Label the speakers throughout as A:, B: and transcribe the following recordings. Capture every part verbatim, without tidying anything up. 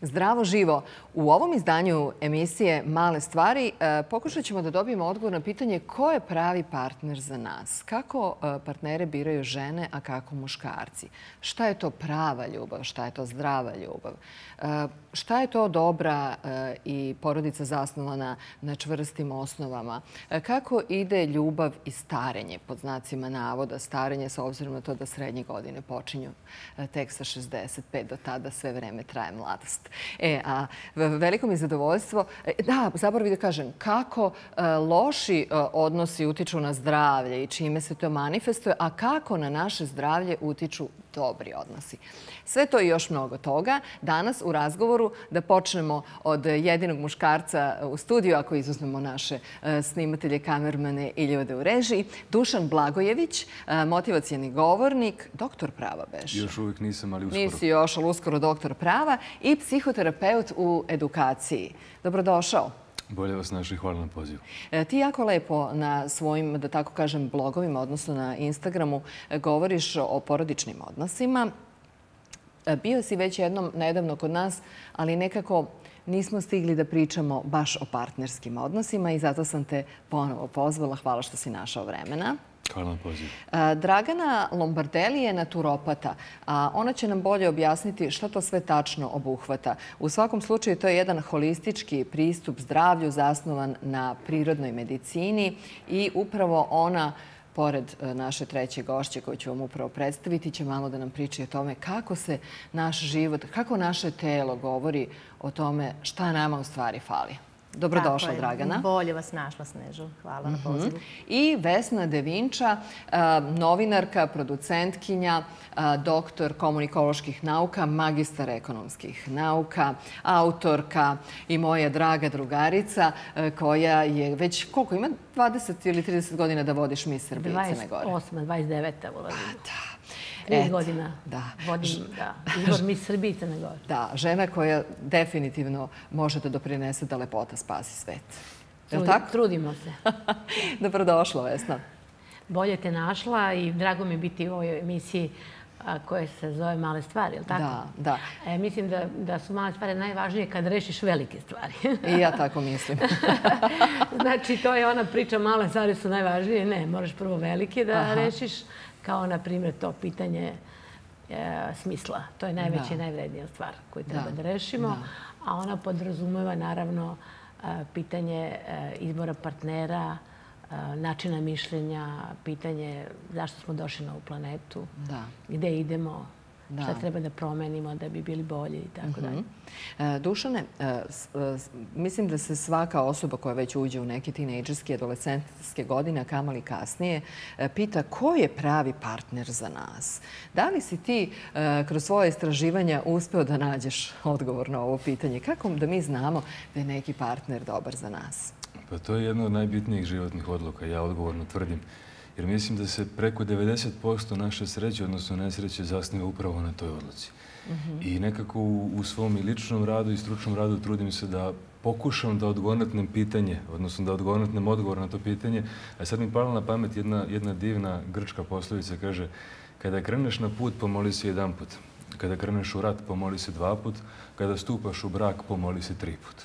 A: Zdravo živo. U ovom izdanju emisije Male stvari pokušat ćemo da dobijemo odgovor na pitanje ko je pravi partner za nas. Kako partnere biraju žene, a kako muškarci? Šta je to prava ljubav? Šta je to zdrava ljubav? Šta je to dobra i porodica zasnovana na čvrstim osnovama? Kako ide ljubav i starenje, pod znacima navoda, starenje s obzirom na to da srednje godine počinju tek sa šezdeset pet, do tada sve vreme traje mladost. E, a veliko mi je zadovoljstvo, da, zaboravim da kažem, kako loši odnosi utiču na zdravlje i čime se to manifestuje, a kako na naše zdravlje utiču dobri odnosi. Sve to i još mnogo toga. Danas u razgovoru da počnemo od jedinog muškarca u studiju, ako izuzmemo naše snimatelje, kamermane i ljude u režiji. Dušan Blagojević, motivacioni govornik, doktor prava beš.
B: Još uvijek nisam, ali uskoro.
A: Nisi još, ali uskoro doktor prava i psihoterapeut u edukaciji. Dobrodošao.
B: Bolje vas našli, hvala na pozivu.
A: Ti jako lepo na svojim, da tako kažem, blogovima, odnosno na Instagramu, govoriš o porodičnim odnosima. Bio si već jednom nedavno kod nas, ali nekako nismo stigli da pričamo baš o partnerskim odnosima i zato sam te ponovo pozvala. Hvala što si našao vremena.
B: Hvala na pozivu.
A: Dragana Lombardelli je naturopata, a ona će nam bolje objasniti što to sve tačno obuhvata. U svakom slučaju to je jedan holistički pristup zdravlju zasnovan na prirodnoj medicini i upravo ona, pored naše treće gošće koju ću vam upravo predstaviti, će malo da nam priči o tome kako se naš život, kako naše telo govori o tome šta nama u stvari fali. Dobrodošla, Dragana.
C: Bolje vas našla, Snežo. Hvala na pozivu.
A: I Vesna Devinča, novinarka, producentkinja, doktor komunikoloških nauka, magistar ekonomskih nauka, autorka i moja draga drugarica koja je već, koliko ima, dvadeset ili trideset godina da vodiš Mis Srbije i Crne Gore?
C: dvadeset osam, dvadeset devet ulazim.
A: Da.
C: trideset godina vodim izbor Mis Srbije i Crne Gore.
A: Da, žena koja definitivno može da doprinese da lepota spasi svet. Je li tako?
C: Trudimo se.
A: Dobrodošla, Vesna.
C: Bolje te našla i drago mi je biti u ovoj emisiji koja se zove Male stvari, je li tako?
A: Da, da.
C: Mislim da su male stvari najvažnije kad rešiš velike stvari.
A: I ja tako mislim.
C: Znači, to je ona priča, male stvari su najvažnije. Ne, moraš prvo velike da rešiš, kao na primjer to pitanje smisla. To je najveća i najvrednija stvar koju treba da rešimo. A ona podrazumeva naravno pitanje izbora partnera, načina mišljenja, pitanje zašto smo došli na ovu planetu, gde idemo, šta treba da promenimo da bi bili bolji i tako dalje.
A: Dušane, mislim da se svaka osoba koja već uđe u neke tinejdžerske, adolescentske godine, a kamoli kasnije, pita ko je pravi partner za nas. Da li si ti kroz svoje istraživanja uspeo da nađeš odgovor na ovo pitanje? Kako da mi znamo da je neki partner dobar za nas?
B: Pa to je jedna od najbitnijih životnih odluka, ja odgovorno tvrdim. Jer mislim da se preko devedeset posto naše sreće, odnosno nesreće, zasniva upravo na toj odluci. I nekako u svom i ličnom radu i stručnom radu trudim se da pokušam da odgonetnem pitanje, odnosno da odgonetnem odgovor na to pitanje. A sad mi pala na pamet jedna divna grčka poslovica, kaže: kada kreneš na put, pomoli se jedan put. Kada kreneš u rat, pomoli se dva put. Kada stupaš u brak, pomoli se tri put.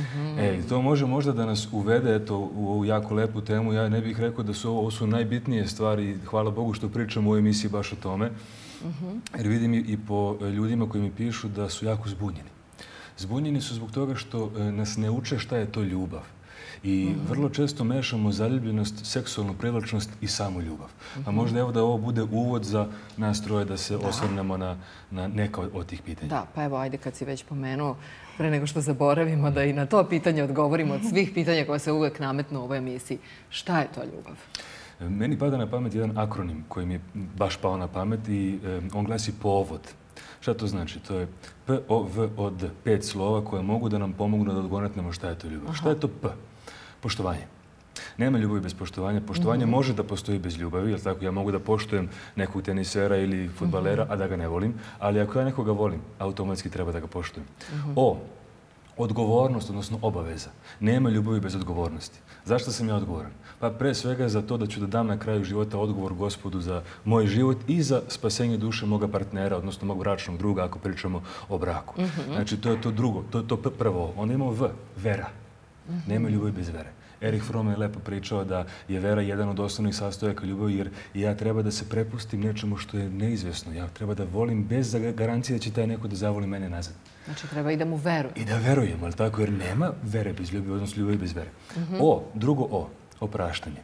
B: To može možda da nas uvede u ovu jako lepu temu. Ja ne bih rekao da su ovo su najbitnije stvari. Hvala Bogu što pričam u ovoj emisiji baš o tome. Jer vidim i po ljudima koji mi pišu da su jako zbunjeni. Zbunjeni su zbog toga što nas ne uče šta je to ljubav. I vrlo često mešamo zaljubljenost, seksualnu privlačnost i samu ljubav. A možda evo da ovo bude uvod za nas troje da se osvrnemo na neka od tih pitanja.
A: Da, pa evo, ajde kad si već pomenuo, pre nego što zaboravimo da i na to pitanje odgovorimo od svih pitanja koje se uvek nametnu u ovoj emisiji. Šta je to ljubav?
B: Meni pada na pamet jedan akronim koji mi je baš pao na pamet i on glasi povod. Šta to znači? To je P, O, V, O, D. Pet slova koje mogu da nam pomognu da odgonetnemo šta je to ljubav. Šta je to P? Poštovanje. Nema ljubavi bez poštovanja. Poštovanje može da postoji bez ljubavi, jer tako ja mogu da poštujem nekog tenisera ili fudbalera, a da ga ne volim, ali ako ja nekoga volim, automatski treba da ga poštujem. O, Odgovornost, odnosno obaveza. Nema ljubavi bez odgovornosti. Zašto sam ja odgovoran? Pa pre svega za to da ću da dam na kraju života odgovor Gospodu za moj život i za spasenje duše moga partnera, odnosno mog bračnog druga, ako pričamo o braku. Znači, to je to drugo, to je to prvo. Onda imamo V, vera. Nema ljubavi bez vere. Erich Fromm je lepo pričao da je vera jedan od osnovnih sastojaka ljubavi, jer ja treba da se prepustim nečemu što je neizvesno. Ja treba da volim bez garancije da će taj neko da zavoli mene nazad.
A: Znači, treba i da mu verujem.
B: I da verujem, ali tako, jer nema vere bez ljubavi, odnosno ljubavi bez vere. O, drugo O, opraštanje.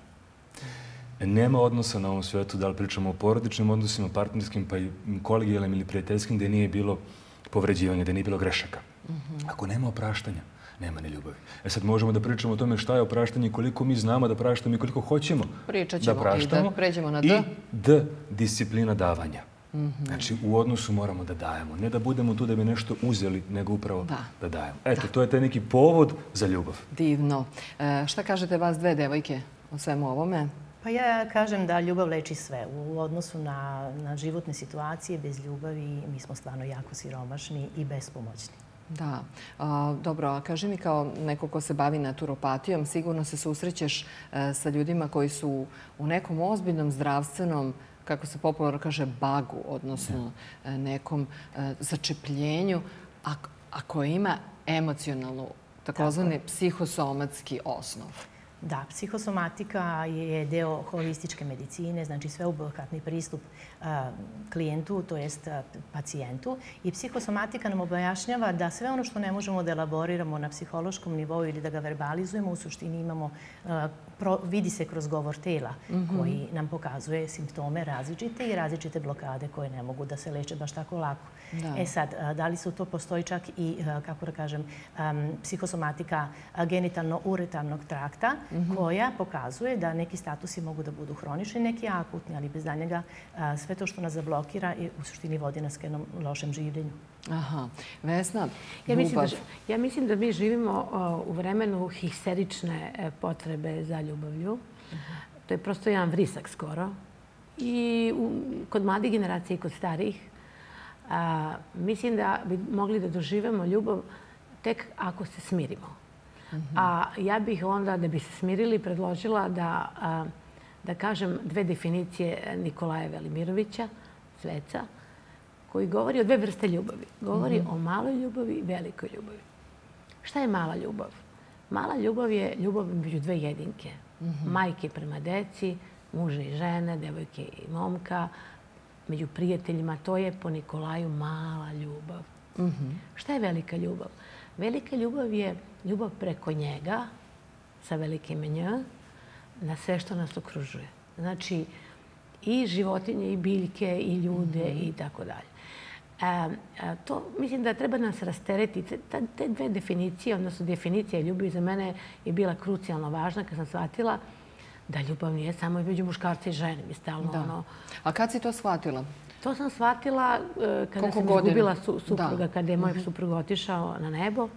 B: Nema odnosa na ovom svetu, da li pričamo o porodičnim odnosima, partnerskim, pa i kolegijalnim ili prijateljskim, gde nije bilo povređivanja, gde nije bilo grešaka. Ako nema opraštanja, nema ni ljubavi. E sad možemo da pričamo o tome šta je opraštanje, koliko mi znamo da praštamo i koliko hoćemo da praštamo.
A: I da pređemo na D.
B: I D, disciplina davanja. Znači, u odnosu moramo da dajemo. Ne da budemo tu da bi nešto uzeli, nego upravo da dajemo. Eto, to je taj neki povod za ljubav.
A: Divno. Šta kažete vas dve devojke o svemu ovome?
D: Pa ja kažem da ljubav leči sve. U odnosu na životne situacije, bez ljubavi mi smo stvarno jako siromašni i bespomoćni.
A: Da. Dobro, a kaži mi kao neko ko se bavi naturopatijom, sigurno se susrećeš sa ljudima koji su u nekom ozbiljnom zdravstvenom, kako se popularno kaže, bagu, odnosno nekom začepljenju, a koji ima emocionalnu, takozvani psihosomatski osnov.
D: Da, psihosomatika je deo holističke medicine, znači sveobuhvatni pristup klijentu, to jest pacijentu. I psihosomatika nam objašnjava da sve ono što ne možemo da elaboriramo na psihološkom nivou ili da ga verbalizujemo, u suštini imamo, vidi se kroz govor tela koji nam pokazuje simptome različite i različite blokade koje ne mogu da se leče baš tako lako. E sad, da li su to postoji čak i, kako da kažem, psihosomatika genitalno-uretarnog trakta, koja pokazuje da neki statusi mogu da budu hronični, neki akutni, ali bez daljnjega sve to što nas zablokira i u suštini vodi nas ka jednom lošem življenju.
A: Aha. Vesna,
C: ljubav. Ja mislim da mi živimo u vremenu histerične potrebe za ljubavlju. To je prosto jedan vrisak skoro. I kod mladih generacija i kod starijih. Mislim da bi mogli da doživemo ljubav tek ako se smirimo. A ja bih onda, da bi se smirili, predložila da kažem dve definicije Nikolaja Velimirovića, sveca, koji govori o dve vrste ljubavi. Govori o maloj ljubavi i velikoj ljubavi. Šta je mala ljubav? Mala ljubav je ljubav među dve jedinke. Majke prema deci, muže i žene, devojke i momka, među prijateljima. To je po Nikolaju mala ljubav. Šta je velika ljubav? Velika ljubav je ljubav preko njega, sa velikim nj, na sve što nas okružuje. Znači, i životinje, i biljke, i ljude, i tako dalje. To, mislim da treba nas rasteretiti. Te dve definicije, odnosno definicija ljubavi za mene je bila krucijalno važna kad sam shvatila da ljubav nije samo između muškarca i žene.
A: A kad si to shvatila?
C: To sam shvatila kada sam izgubila supruga, kada je moj suprug otišao na nebo.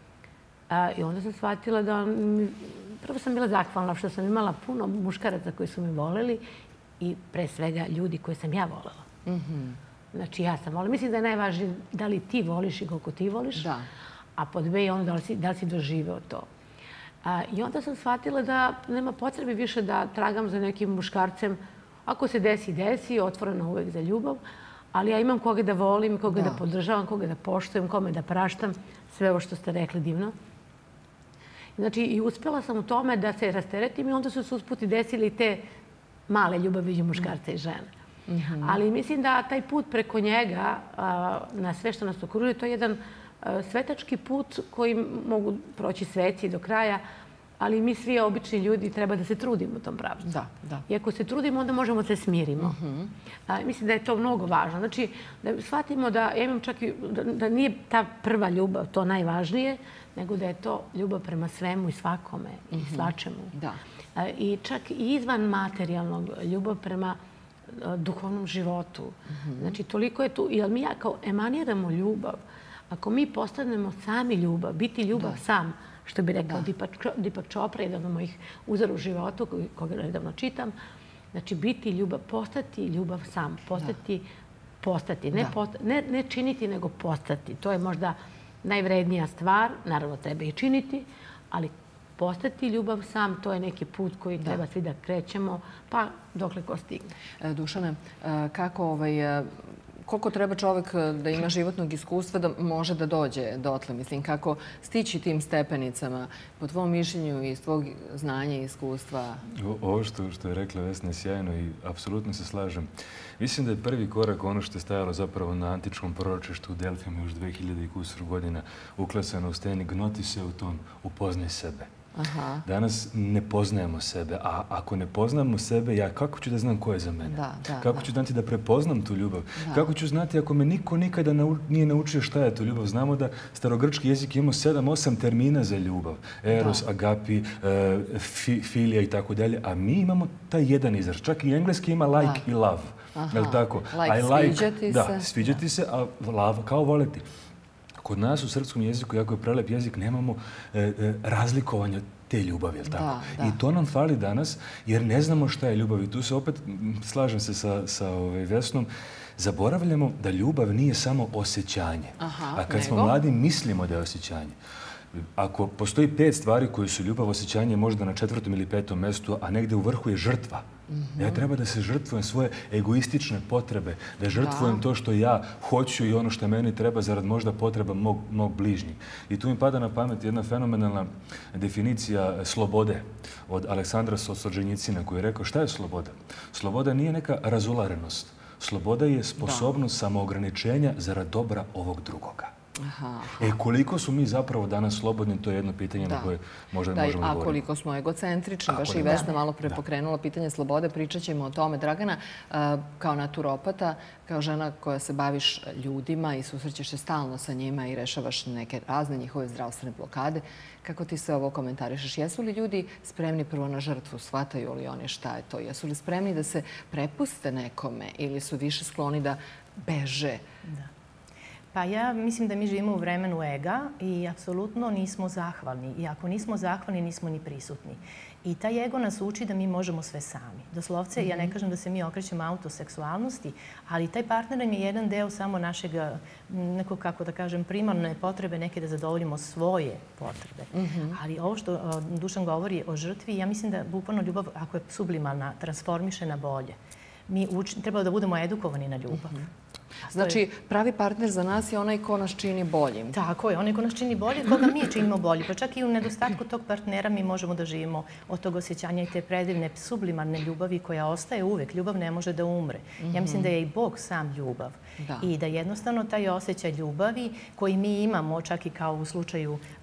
C: I onda sam shvatila da... Prvo sam bila zahvalna što sam imala puno muškaraca koji su me voleli i pre svega ljudi koje sam ja volela. Znači, ja sam volila. Mislim da je najvažnije da li ti voliš i koliko ti voliš, a pod B je ono da li si doživeo to. I onda sam shvatila da nema potrebe više da tragam za nekim muškarcem. Ako se desi, desi, otvoreno uvek za ljubav, ali ja imam koga da volim, koga da podržavam, koga da poštujem, kome da praštam, sve ovo što ste rekli divno. Znači, i uspjela sam u tome da se rasteretim i onda su se usput i desili te male ljubavi među muškarca i žene. Ali mislim da taj put preko njega, na sve što nas okružuje, to je jedan svetački put koji mogu proći sveci do kraja, ali mi svi obični ljudi treba da se trudimo u tom pravcu. I ako se trudimo, onda možemo da se smirimo. Mislim da je to mnogo važno. Znači, da shvatimo da ja imam čak i, da nije ta prva ljubav to najvažnije, nego da je to ljubav prema svemu i svakome i svačemu. I čak i izvan materijalnog ljubav prema duhovnom životu. Znači, toliko je tu, jer mi ja kao emaniramo ljubav, ako mi postanemo sami ljubav, biti ljubav sam, što bi rekao Deepak Chopra, jedan od mojih uzora u životu, koga redavno čitam. Znači, biti ljubav, postati ljubav sam, postati, postati. Ne činiti, nego postati. To je možda najvrednija stvar, naravno treba i činiti, ali postati ljubav sam, to je neki put koji treba svi da krećemo, pa dokle ko stigne.
A: Dušane, kako ovaj... Koliko treba čovjek da ima životnog iskustva da može da dođe dotle? Mislim, kako stići tim stepenicama po tvom mišljenju i iz tvog znanja i iskustva?
B: Ovo što, što je rekla Vesna je sjajno i apsolutno se slažem. Mislim da je prvi korak ono što je stajalo zapravo na antičkom proročeštu u Delfima još dve hiljade i kusur godina uklesano u steni gnoti se u ton, upoznaj sebe.
A: Aha.
B: Danas ne poznajemo sebe, a ako ne poznamo sebe, ja kako ću da znam ko je za mene?
A: Da, da,
B: kako
A: da.
B: ću znati da prepoznam tu ljubav?
A: Da.
B: Kako ću znati ako me niko nikada nau, nije naučio šta je to ljubav? Znamo da starogrčki jezik ima sedam osam termina za ljubav. Eros, da. Agapi, uh, fi, filija i tako dalje, a mi imamo taj jedan izraz. Čak i engleski ima like da. i love.
A: Aha.
B: Je li tako?
A: Like,
B: I like,
A: sviđati
B: da,
A: se.
B: Da, sviđati se, a love kao voleti. Kod nas u srpskom jeziku, jako je prelep jezik, nemamo e, e, razlikovanja te ljubavi, je li tako?
A: Da, da.
B: I to nam fali danas, jer ne znamo šta je ljubav. I tu se opet, slažem se sa, sa ovaj, Vesnom, zaboravljamo da ljubav nije samo osjećanje.
A: Aha,
B: a kad
A: nego?
B: smo mladi, mislimo da je osjećanje. Ako postoji pet stvari koje su ljubav, osjećanje možda na četvrtom ili petom mestu, a negde u vrhu je žrtva. Mm-hmm. Ja treba da se žrtvujem svoje egoistične potrebe, da žrtvujem da. to što ja hoću i ono što meni treba zarad možda potreba mog, mog bližnjih. I tu mi pada na pamet jedna fenomenalna definicija slobode od Aleksandra Solženjicina koji je rekao šta je sloboda? Sloboda nije neka razularenost. Sloboda je sposobnost da. samoograničenja zarad dobra ovog drugoga. Aha, aha. E, koliko su mi zapravo danas slobodni, to je jedno pitanje da. na koje možda
A: da,
B: možemo govoriti.
A: A koliko smo egocentrični, baš i Vesna malo pre pokrenula pitanje slobode, pričat ćemo o tome. Dragana, kao naturopata, kao žena koja se baviš ljudima i susrećeš se stalno sa njima i rešavaš neke razne njihove zdravstvene blokade, kako ti se ovo komentarišeš? Jesu li ljudi spremni prvo na žrtvu? Shvataju li oni šta je to? Jesu li spremni da se prepuste nekome ili su više skloni da beže?
D: Da. Pa ja mislim da mi živimo u vremenu ega i apsolutno nismo zahvalni. I ako nismo zahvalni, nismo ni prisutni. I taj ego nas uči da mi možemo sve sami. Doslovce, mm-hmm. ja ne kažem da se mi okrećemo autoseksualnosti, ali taj partner nam je jedan deo samo našeg, neko, kako da kažem, primarne potrebe, neke da zadovoljimo svoje potrebe. Mm-hmm. Ali ovo što Dušan govori o žrtvi, ja mislim da bukvalno ljubav, ako je sublimalna, transformiše na bolje. Mi uči, treba da budemo edukovani na ljubav. Mm-hmm.
A: Znači, pravi partner za nas je onaj ko nas čini boljim.
D: Tako je, onaj ko nas čini boljim, koga mi činimo bolji. Pa čak i u nedostatku tog partnera mi možemo da živimo od tog osjećanja i te predivne sublimarne ljubavi koja ostaje uvek. Ljubav ne može da umre. Mm-hmm. Ja mislim da je i Bog sam ljubav. Da. I da jednostavno taj osjećaj ljubavi koji mi imamo, čak i kao u slučaju uh,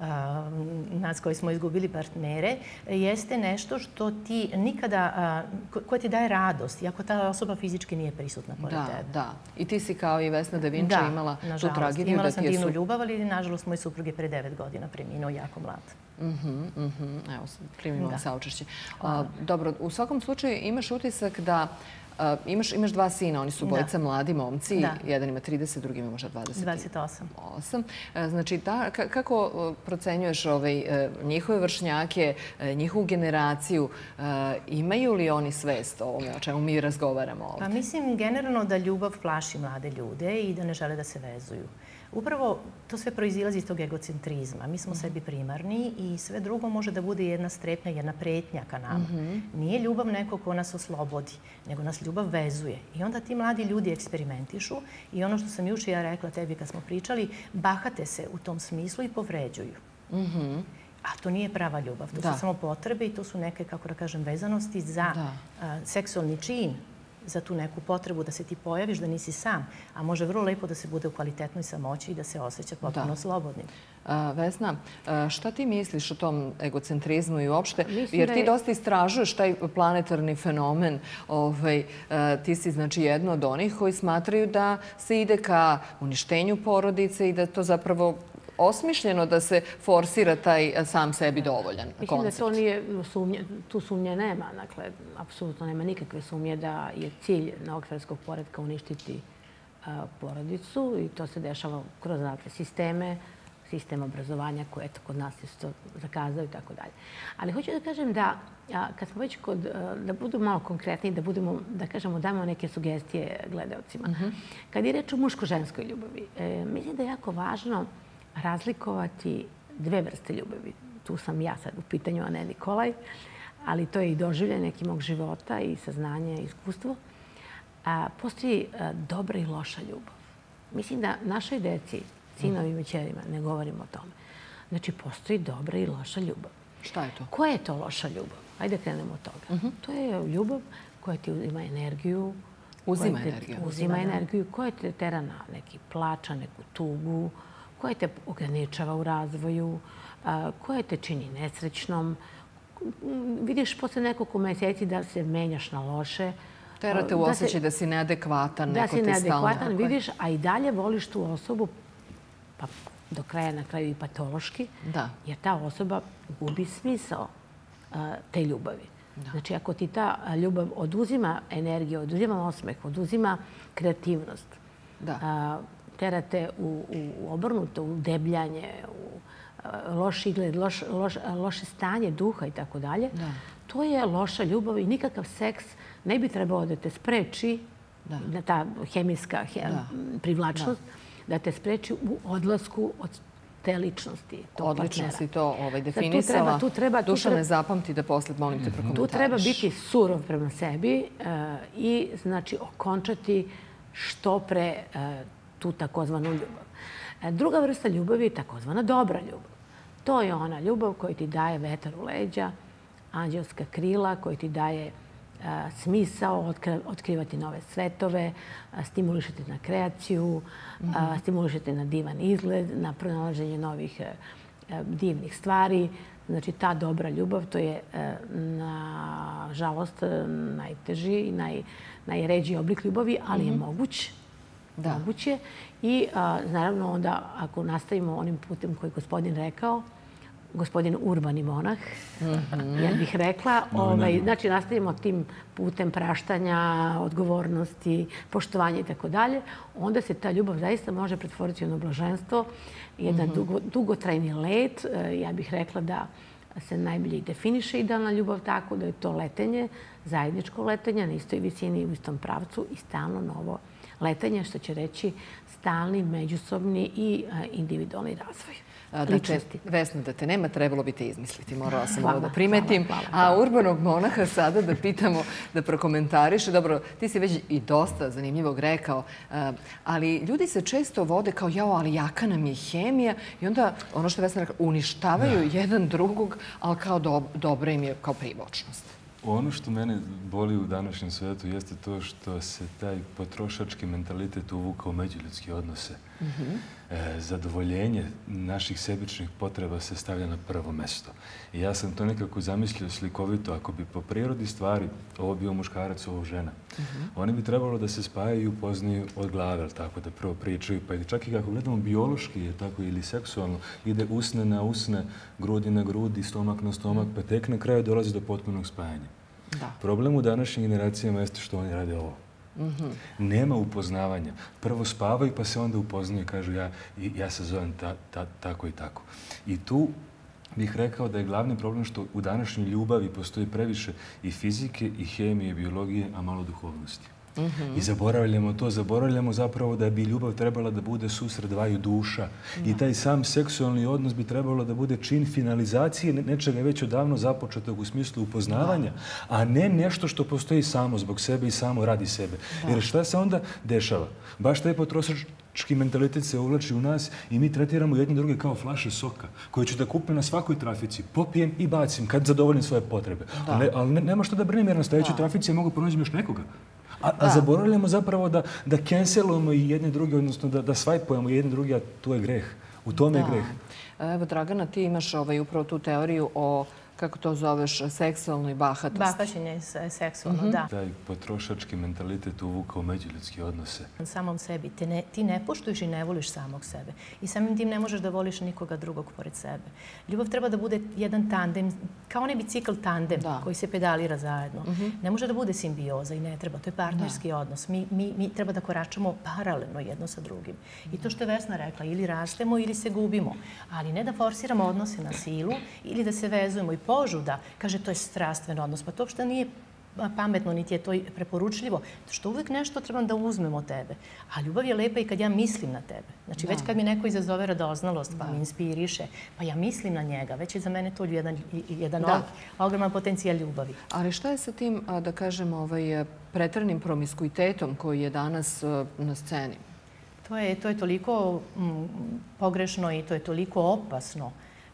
D: nas koji smo izgubili partnere, jeste nešto što ti nikada, uh, koje ti daje radost, iako ta osoba fizički nije prisutna pored
A: da,
D: tebe.
A: Da, i ti si kao i Vesna Da Vinča
D: da,
A: imala
D: nažalost.
A: tu tragediju.
D: Imala
A: da
D: sam
A: ti je
D: divnu
A: su...
D: ljubav, ali nažalost moj suprug je pre devet godina preminuo jako mlad.
A: Mm-hmm, mm-hmm. Evo, primimo vam saučešće. Uh, dobro, u svakom slučaju imaš utisak da uh, imaš, imaš dva sina, oni su bojica da. mladi momci, da. jedan ima trideset, drugi ima možda dvadeset osam. Uh, znači, da, kako procenjuješ ovaj, njihove vršnjake, njihovu generaciju, uh, imaju li oni svest o ovome o čemu mi razgovaramo ovdje?
D: Pa mislim generalno da ljubav plaši mlade ljude i da ne žele da se vezuju. Upravo to sve proizilazi iz tog egocentrizma. Mi smo mm-hmm. sebi primarni i sve drugo može da bude jedna strepnja, jedna pretnja ka nama. Mm-hmm. Nije ljubav neko ko nas oslobodi, nego nas ljubav vezuje. I onda ti mladi ljudi eksperimentišu i ono što sam juče ja rekla tebi kad smo pričali, bahate se u tom smislu i povređuju. Mm-hmm. A to nije prava ljubav. To da. su samo potrebe i to su neke, kako da kažem, vezanosti za a, seksualni čin, za tu neku potrebu da se ti pojaviš, da nisi sam, a može vrlo lepo da se bude u kvalitetnoj samoći i da se osjeća potpuno slobodnim.
A: A, Vesna, šta ti misliš o tom egocentrizmu i uopšte? Jer ti dosta istražuješ taj planetarni fenomen. Ovaj, ti si znači jedno od onih koji smatraju da se ide ka uništenju porodice i da to zapravo osmišljeno da se forsira taj sam sebi dovoljan koncept.
C: Mislim da to nije sumnje, tu sumnje nema. Dakle, apsolutno nema nikakve sumnje da je cilj novog poretka uništiti a, porodicu i to se dešava kroz razne sisteme, sistem obrazovanja koje je kod nas isto zakazao i tako dalje. Ali hoću da kažem da a, kad smo već kod, a, da budu malo konkretni, da budemo, da kažemo, damo neke sugestije gledaocima. Mm-hmm. Kad je reč o muško-ženskoj ljubavi, e, mislim da je jako važno razlikovati dve vrste ljubavi. Tu sam ja sad u pitanju, a ne Nikolaj, ali to je i doživljaj neki mog života i saznanje i iskustvo. Postoji dobra i loša ljubav. Mislim da našoj deci, sinovima i ćerima, ne govorimo o tome. Znači, postoji dobra i loša ljubav.
A: Šta je to?
C: Koja je to loša ljubav? Ajde krenemo od toga. To je ljubav koja ti uzima energiju.
A: Uzima energiju.
C: Uzima energiju, koja te tera na neki plač, neku tugu, koja te ograničava u razvoju, koja te čini nesrećnom. Vidiš posle nekoliko meseci da se menjaš na loše.
A: Terate u osjećaj da si neadekvatan, neko te stalno...
C: Da si neadekvatan, vidiš, a i dalje voliš tu osobu, pa do kraja, na kraju i patološki, jer ta osoba gubi smisao te ljubavi. Znači, ako ti ta ljubav oduzima energiju, oduzima osmeh, oduzima kreativnost, terate u obrnuto, u debljanje, u loš izgled, loše stanje duha i tako dalje, to je loša ljubav i nikakav seks ne bi trebao da te spreči, ta hemijska privlačnost, da te spreči u odlasku od te ličnosti.
A: Odlično si to definisala. Duša ne zapamti da posle, molim te, prokomentariš.
C: Tu treba biti surov prema sebi i znači okončati što pre tu takozvanu ljubav. Druga vrsta ljubavi je takozvana dobra ljubav. To je ona ljubav koja ti daje vetar u leđa, anđelska krila, koja ti daje smisao, otkrivati nove svetove, stimulišete na kreaciju, stimulišete na divan izgled, na pronalaženje novih divnih stvari. Znači, ta dobra ljubav, to je, na žalost, najteži i najređi oblik ljubavi, ali je moguć. Moguć je. I, naravno, onda, ako nastavimo onim putem koji je gospodin rekao, gospodin urbani monah, ja bih rekla. Znači, nastavimo tim putem praštanja, odgovornosti, poštovanja i tako dalje. Onda se ta ljubav zaista može pretvoriti u jedno blaženstvo, jedan dugotrajni let. Ja bih rekla da se najbolje definiše idealna ljubav tako da je to letenje, zajedničko letenje na istoj visini, u istom pravcu i stalno novo letenje, što će reći stalni, međusobni i individualni razvoj.
A: Vesna, da te nema, trebalo bi te izmisliti. Morala sam ovo da primetim. A urbanog monaha sada da pitamo, da prokomentariše. Dobro, ti si već i dosta zanimljivog rekao, ali ljudi se često vode kao jao, ali jaka nam je hemija i onda, ono što je Vesna rekao, uništavaju jedan drugog, ali kao dobra im je kao privlačnost.
B: Ono što mene boli u današnjem svetu jeste to što se taj potrošački mentalitet uvuka u međuljudske odnose. Zadovoljenje naših sebičnih potreba se stavlja na prvo mesto. I ja sam to nekako zamislio slikovito. Ako bi po prirodi stvari ovo bio muškarac, ovo žena, oni bi trebalo da se spajaju i upoznaju od glave, tako da prvo pričaju. Pa čak i kako gledamo biološki ili seksualno, ide usne na usne, grudi na grudi, stomak na stomak, pa tek na kraju dolazi do potpunog spajanja. Problem u današnjim generacijama jeste što oni rade ovo. Nema upoznavanja. Prvo spavaju pa se onda upoznaju i kažu ja se zovem tako i tako. I tu bih rekao da je glavni problem što u današnjoj ljubavi postoji previše i fizike, i hemije, i biologije, a malo duhovnosti. I zaboravljamo to, zaboravljamo zapravo da bi ljubav trebala da bude susret dvaju duša. I taj sam seksualni odnos bi trebalo da bude čin finalizacije nečega već odavno započetog u smislu upoznavanja, a ne nešto što postoji samo zbog sebe i samo radi sebe. Jer šta se onda dešava? Baš taj potrošački mentalitet se uvlači u nas i mi tretiramo jedni druge kao flaše soka koje ću da kupim na svakoj trafici, popijem i bacim kad zadovoljim svoje potrebe. Ali nema što da brinem jer na sledećoj trafici ja mogu pronađem još nekoga. A zaboravljamo zapravo da cancelujemo i jedne druge, odnosno da svajpujemo jedne druge, a to je greh. U tome je greh.
A: Evo, Dragana, ti imaš upravo tu teoriju o, kako to zoveš, seksualnoj bahatosti.
D: Bahaćenje seksualno, da.
B: Taj potrošački mentalitet uvuka u međuljudske odnose.
D: Samom sebi. Ti ne poštuješ i ne voliš samog sebe. I samim tim ne možeš da voliš nikoga drugog pored sebe. Ljubav treba da bude jedan tandem, kao onaj bicikl tandem koji se pedalira zajedno. Ne može da bude simbioza i ne treba. To je partnerski odnos. Mi treba da koračamo paralelno jedno sa drugim. I to što je Vesna rekla, ili rastemo ili se gubimo. Ali ne da forsiramo odnose na silu ili da se vezujemo i požuda. Kaže, to je strastven odnos. Pa to uopšte nije pametno, niti je to preporučljivo, što uvijek nešto trebam da uzmem od tebe. A ljubav je lepa i kad ja mislim na tebe. Znači, već kad mi neko izazove radoznalost, pa mi inspiriše, pa ja mislim na njega, već je za mene to jedan, jedan ogroman potencijal ljubavi.
A: Ali šta je sa tim, da kažem, ovaj, preteranim promiskuitetom koji je danas na sceni?
D: To je, to je toliko m, pogrešno i to je toliko opasno.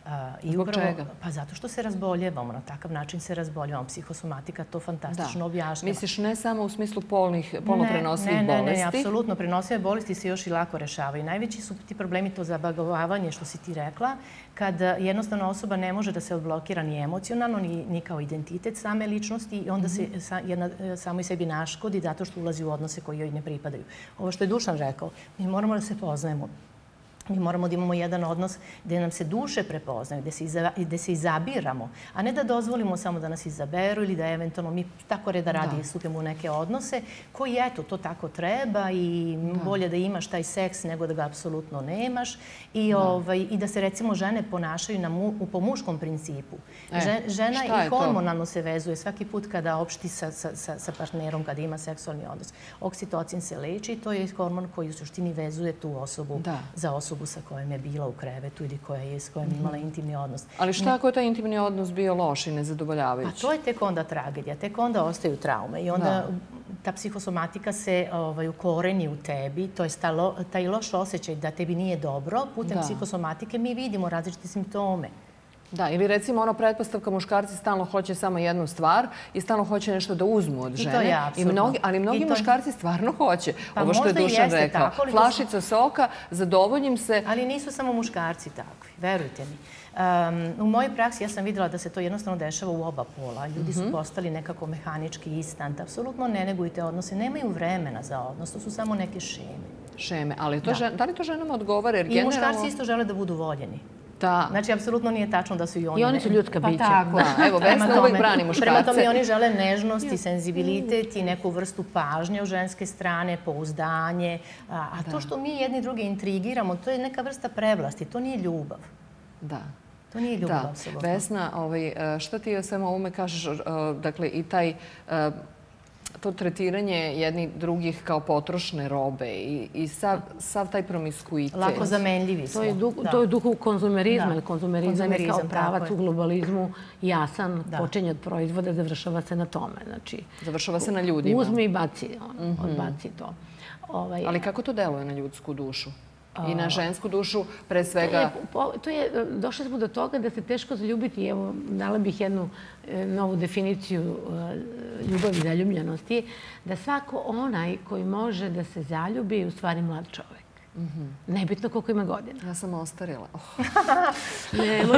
D: I
A: Zbog
D: upravo,
A: čega?
D: Pa zato što se razboljevamo, na takav način se razboljevamo. Psihosomatika to fantastično objašnjava.
A: Misliš ne samo u smislu polnih, polno prenosivih
D: ne,
A: bolesti?
D: Ne, ne, apsolutno. Prenosive bolesti se još i lako rešavaju. Najveći su ti problemi to zabagovavanje, što si ti rekla, kad jednostavno osoba ne može da se odblokira ni emocionalno, ni, ni kao identitet same ličnosti i onda se sa, jedna, samo i sebi naškodi zato što ulazi u odnose koji joj ne pripadaju. Ovo što je Dušan rekao, mi moramo da se poznajemo. Mi moramo da imamo jedan odnos gdje nam se duše prepoznaju, gdje se, iza, gdje se izabiramo, a ne da dozvolimo samo da nas izaberu ili da eventualno mi tako reda radi da. stupimo u neke odnose koji, eto, to tako treba i da. bolje da imaš taj seks nego da ga apsolutno nemaš i da, ovaj, i da se, recimo, žene ponašaju na mu, po muškom principu. E, Žena i hormonalno se vezuje svaki put kada opšti sa, sa, sa, sa partnerom, kada ima seksualni odnos. Oksitocin se leči i to je hormon koji u suštini vezuje tu osobu da. za osobu sa kojom je bila u krevetu ili koja je s kojom imala intimni odnos.
A: Ali šta ako je taj intimni odnos bio loš i nezadovoljavajući?
D: A to je tek onda tragedija, tek onda ostaju traume i onda da. ta psihosomatika se ovaj, ukoreni u tebi, to je taj loš osjećaj da tebi nije dobro, putem da. psihosomatike mi vidimo različite simptome.
A: Da, ili recimo ono pretpostavka muškarci stalno hoće samo jednu stvar i stalno hoće nešto da uzmu od žene.
D: I to je apsolutno.
A: Ali mnogi muškarci stvarno hoće. Ovo što je Dušan rekao. Flašica soka, zadovoljim se.
D: Ali nisu samo muškarci takvi, verujte mi. U mojoj praksi ja sam vidjela da se to jednostavno dešava u oba pola. Ljudi su postali nekako mehanički instant. Apsolutno ne negujte odnose. Nemaju vremena za odnos. To su samo neke šeme.
A: Šeme. Ali da li to ženama odgovara?
D: I muškarci isto žele da budu voljeni.
A: Da.
D: Znači, apsolutno nije tačno da su i oni...
C: I oni su ljudska bića.
D: Pa tako.
A: Da, evo, Vesna uvijek brani muškarce.
D: Prema tome, oni žele nežnost i senzibilitet i neku vrstu pažnje u ženske strane, pouzdanje. A, a to što mi jedni druge intrigiramo, to je neka vrsta prevlasti. To nije ljubav.
A: Da.
D: To nije ljubav, apsolutno.
A: Vesna, ovaj, šta ti o svemu ovome kažeš? Dakle, i taj... to tretiranje jednih drugih kao potrošne robe i, i sav, sav taj promiskuitet.
D: Lako zamenljivi smo.
C: To je, duh, to je duh konzumerizma. Da. Konzumerizam je kao pravac u globalizmu jasan, da. počinje od proizvoda, završava se na tome. Znači,
A: završava se na ljudima.
C: Uzmi i baci, on, mm-hmm. odbaci to.
A: Ovaj, Ali kako to deluje na ljudsku dušu? I na žensku dušu, pre svega...
C: To je, to je, došli smo do toga da se teško zaljubiti. Evo, dala bih jednu novu definiciju ljubavi i zaljubljenosti. Da svako onaj koji može da se zaljubi je u stvari mlad čovjek. Mm-hmm. Nebitno koliko ima godina.
A: Ja sam ostarila. Oh.
C: Nemoj.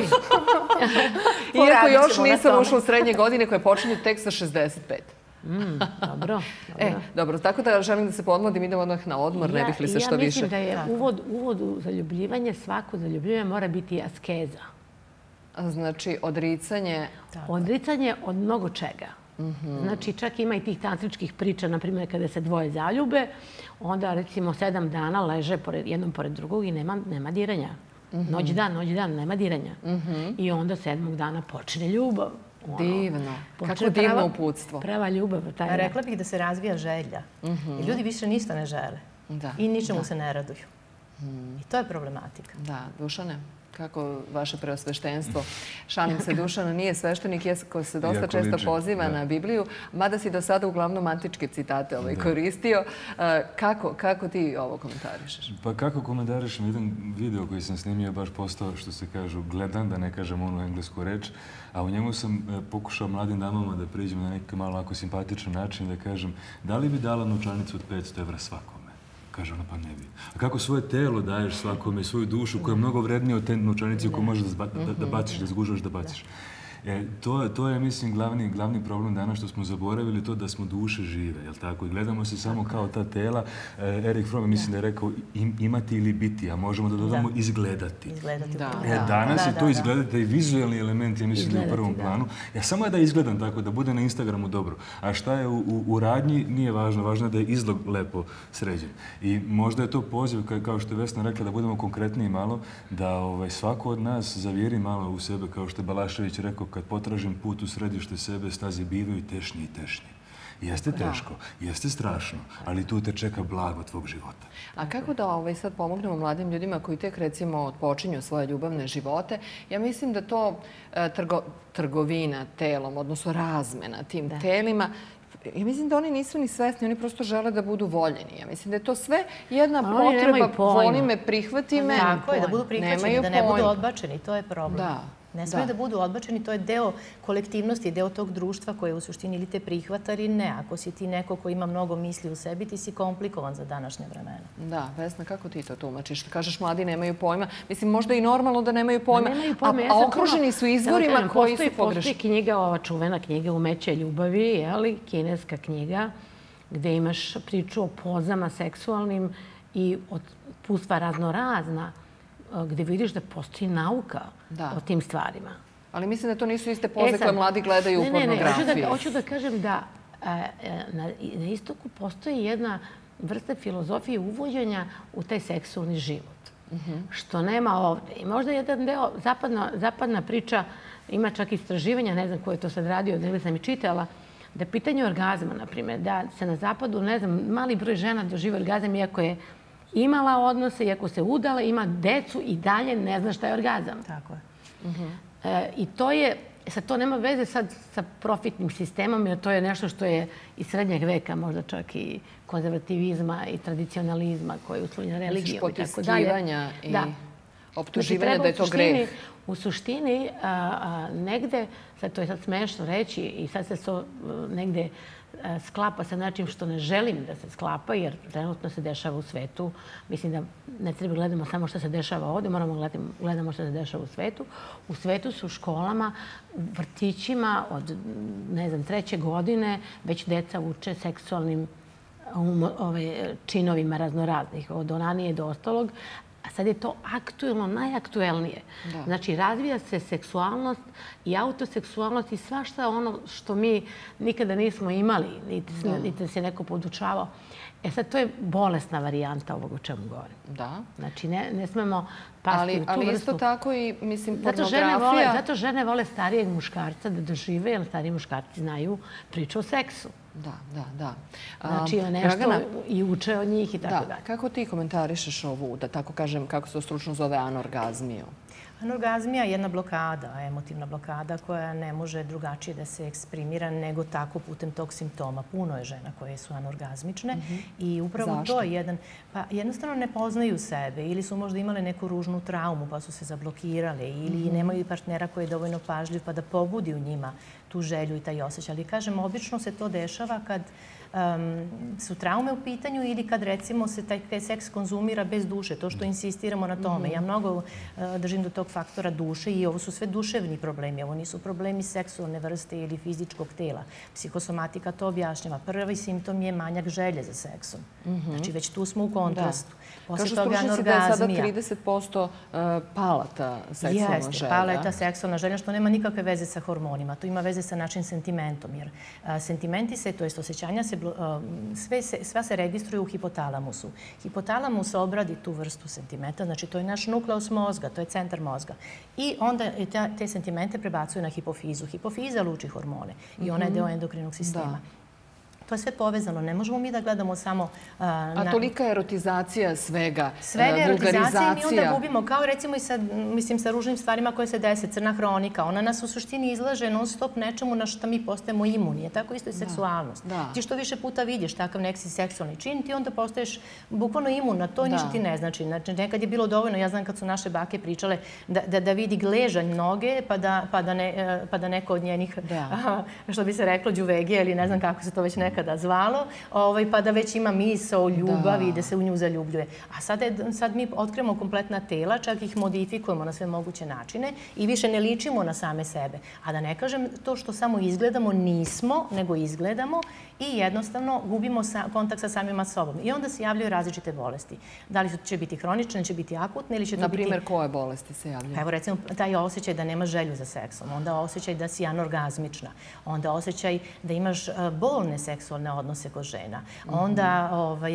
A: Iako još nisam ušla u srednje godine koje počinju tek sa šezdeset pet.
C: Mm, dobro, dobro.
A: E, dobro, tako da želim da se podmladim, idem odmah na odmor, ja, ne bih li se što
C: više. Ja
A: više.
C: mislim da je uvod, uvod u zaljubljivanje, svako zaljubljivanje mora biti askeza.
A: Znači, odricanje...
C: Tako. Odricanje od mnogo čega. Mm-hmm. Znači, čak ima i tih tantričkih priča, na primjer, kada se dvoje zaljube, onda, recimo, sedam dana leže pored, jednom pored drugog i nema, nema diranja. Mm-hmm. Noć dan, noć dan, nema diranja. Mm-hmm. I onda sedmog dana počne ljubav. Ono,
A: divno. Kako divno uputstvo.
C: Prava ljubav. Taj
D: rekla bih da se razvija želja. Mm-hmm. I ljudi više ništa ne žele. Da. I ničemu da. se ne raduju. Mm. I to je problematika.
A: Da, Dušane, kako vaše preosveštenstvo? Šalim se, Dušana nije sveštenik, ko se dosta Iako često liči. poziva da. na Bibliju, mada si do sada uglavnom antičke citate ovaj koristio. Kako, kako ti ovo komentarišeš?
B: Pa kako komentarišem? Jedan video koji sam snimio baš postao, što se kažu, gledan, da ne kažem onu englesku reč, a u njemu sam pokušao mladim damama da priđem na neki malo ako simpatičan način da kažem da li bi dala novčanicu od petsto evra svakome? Kaže ona, pa ne bi. A kako svoje telo daješ svakome, svoju dušu koja je mnogo vrednija od te novčanice koju možeš da, da, da baciš, da zgužaš, da baciš. E, to, to je, mislim, glavni, glavni problem danas što smo zaboravili to da smo duše žive, jel tako? I gledamo se samo kao ta tela. E, Erik Fromm, mislim da je rekao im, imati ili biti, a možemo da dodamo da. izgledati.
D: Izgledati. Da.
B: E, danas da, je to da, izgledati, taj vizualni element, ja mislim, izgledati, da je u prvom da. planu. Ja samo je da izgledam tako, da bude na Instagramu dobro. A šta je u, u, u radnji, nije važno. Važno je da je izlog lepo sređen. I možda je to poziv, kao što je Vesna rekla, da budemo konkretniji malo, da ovaj, svako od nas zavjeri malo u sebe, kao što je Balašević rekao, kad potražim put u središte sebe, staze bivaju tešnji i tešnji. Jeste teško, jeste strašno, ali tu te čeka blago tvog života.
A: A kako da ovaj, sad pomognemo mladim ljudima koji tek recimo počinju svoje ljubavne živote? Ja mislim da to e, trgo, trgovina telom, odnosno razmena tim da. telima, ja mislim da oni nisu ni svesni, oni prosto žele da budu voljeni. Ja mislim da je to sve jedna potreba, voli me, prihvati me.
D: Tako je, da budu prihvaćeni, da ne budu odbačeni, to je problem.
A: Da.
D: Ne smije da budu odbačeni, to je deo kolektivnosti, deo tog društva koje u suštini ili te prihvata ili ne. Ako si ti neko ko ima mnogo misli u sebi, ti si komplikovan za današnje vremena.
A: Da, Vesna, kako ti to tumačiš? Kažeš mladi nemaju pojma. Mislim, možda i normalno da nemaju pojma, a okruženi su izvorima koji su pogrešni.
C: Postoji knjiga, ova čuvena knjiga Umeće ljubavi, kineska knjiga, gde imaš priču o pozama seksualnim i odpustva raznorazna, gde vidiš da postoji nauka o tim stvarima.
A: Ali mislim da to nisu iste poze koje mladi gledaju u pornografiji.
C: Ne, ne, hoću da kažem da na istoku postoji jedna vrsta filozofije uvođenja u taj seksualni život. Što nema ovde. I možda jedan deo, zapadna priča, ima čak istraživanja, ne znam ko je to sad radio, negdje sam i čitala, da pitanje orgazma, na primjer, da se na zapadu, ne znam, mali broj žena dožive orgazam iako je imala odnose, iako se udala, ima decu i dalje ne zna šta je orgazam.
D: Tako je.
C: I to je, sad to nema veze sad sa profitnim sistemom, jer to je nešto što je iz srednjeg veka, možda čak i konzervativizma i tradicionalizma koji je uslovljen religijom i tako dalje.
A: Potiskivanja i optuživanja da je to greh.
C: U suštini, negde, sad to je sad smešno reći i sad se to negde sklapa sa način što ne želim da se sklapa, jer trenutno se dešava u svetu. Mislim da ne treba gledamo samo što se dešava ovdje, moramo gledamo što se dešava u svetu. U svetu su u školama, u vrtićima od, ne znam, treće godine već deca uče seksualnim činovima raznoraznih, od onanije do ostalog. A sad je to aktuelno, najaktuelnije. Znači, razvija se seksualnost i autoseksualnost i svašta ono što mi nikada nismo imali, niti se neko podučavao. E sad, to je bolesna varijanta ovog o čemu govorim.
A: Da.
C: Znači, ne smemo pasti u tu vrstu.
A: Ali isto tako i, mislim, pornografija...
C: Zato žene vole starijeg muškarca da dožive, jer stariji muškarci znaju priču o seksu.
A: Da, da, da.
C: Znači, nešto i uče od njih i tako dalje.
A: Kako ti komentarišeš ovu, da tako kažem, kako se to stručno zove, anorgazmiju?
D: Anorgazmija je jedna blokada, emotivna blokada koja ne može drugačije da se eksprimira nego tako putem tog simptoma. Puno je žena koje su anorgazmične i upravo to je jedan... Pa jednostavno ne poznaju sebe ili su možda imale neku ružnu traumu pa su se zablokirale ili nemaju partnera koji je dovoljno pažljiv pa da pobudi u njima tu želju i taj osjećaj. Ali kažem, obično se to dešava kad su traume u pitanju ili kad recimo se taj seks konzumira bez duše, to što insistiramo na tome. Ja mnogo držim do tog faktora duše i ovo su sve duševni problemi. Ovo nisu problemi seksualne vrste ili fizičkog tela. Psihosomatika to objašnjava. Prvi simptom je manjak želje za seksom. Znači već tu smo u kontrastu.
A: Kažu stručnjaci da je sada trideset posto palata seksualna želja.
D: Jeste, paleta seksualna želja, što nema nikakve veze sa hormonima. To ima veze sa našim sentimentom. Jer sentimenti se, to jest osjećanja se sva se registruju u hipotalamusu. Hipotalamus obradi tu vrstu sentimenta, znači to je naš nukleus mozga, to je centar mozga. I onda te sentimente prebacuju na hipofizu. Hipofiza luči hormone i ona je deo endokrinog sistema. To je sve povezano. Ne možemo mi da gledamo samo...
A: A tolika erotizacija svega,
D: svega erotizacija i mi onda gubimo. Kao recimo i sa, mislim, sa ružnim stvarima koje se dese, crna hronika. Ona nas u suštini izlaže non stop nečemu na što mi postajemo imuni. Tako isto i seksualnost. Ti što više puta vidiš takav neki seksualni čin, ti onda postaješ bukvalno imun na to, ništa ti ne znači. Znači, nekad je bilo dovoljno, ja znam kad su naše bake pričale, da vidi gležanj noge, pa da neko od njenih, što bi se reklo, đuvegije ili ne znam kako se to već nekada zvalo, pa da već ima misao o ljubavi i da se u nju zaljubljuje. A sad mi otkrivamo kompletna tela, čak ih modifikujemo na sve moguće načine i više ne ličimo na same sebe. A da ne kažem, to što samo izgledamo nismo, nego izgledamo i jednostavno gubimo kontakt sa samima sobom. I onda se javljaju različite bolesti. Da li će biti hronične, će biti akutne ili će to biti...
A: Naprimjer, koje bolesti se javljaju?
D: Evo, recimo, taj osjećaj da nemaš želju za seksom, onda osjećaj da si anorgazmična, onda osjećaj da imaš bolne seksualne odnose kod žena, onda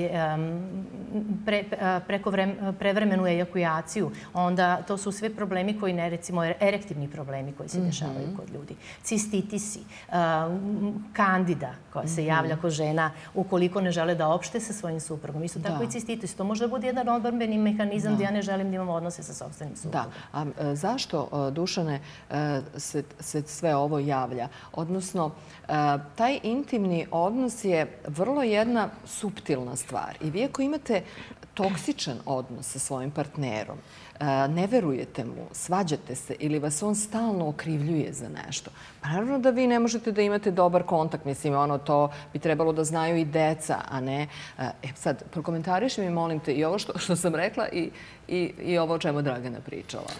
D: prevremenu ejakujaciju, onda to su sve problemi koji ne, recimo, erektivni problemi koji se dešavaju kod ljudi. Cistitisi, kandida koja se javlja kod žena ukoliko ne žele da opšte sa svojim suprugom. Isto tako i cistitis. To može da bude jedan odbrambeni mehanizam da ja ne želim da imam odnose sa sopstvenim suprugom.
A: Da. A zašto, Dušane, se sve ovo javlja? Odnosno, taj intimni odnos je vrlo jedna suptilna stvar. I vi ako imate toksičan odnos sa svojim partnerom, ne verujete mu, svađate se ili vas on stalno okrivljuje za nešto, pa naravno da vi ne možete da imate dobar kontakt. Mislim, ono, to bi trebalo da znaju i deca, a ne... E sad, prokomentariši mi, molim te, i ovo što sam rekla i ovo o čemu Dragana pričala.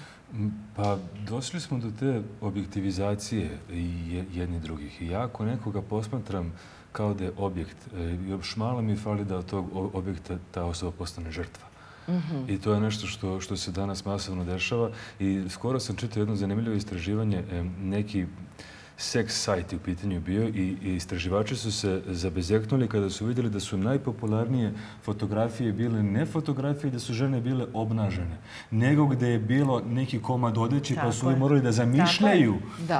B: Pa došli smo do te objektivizacije jedni drugih. I ja ako nekoga posmatram kao da je objekt, još malo mi fali da od tog objekta ta osoba postane žrtva. I to je nešto što se danas masovno dešava. I skoro sam čitao jedno zanimljivo istraživanje, neki seks sajt je u pitanju bio i istraživači su se zabezeknuli kada su vidjeli da su najpopularnije fotografije bile ne fotografije, da su žene bile obnažene, nego gde je bilo neki komad odeći pa su morali da zamišljaju.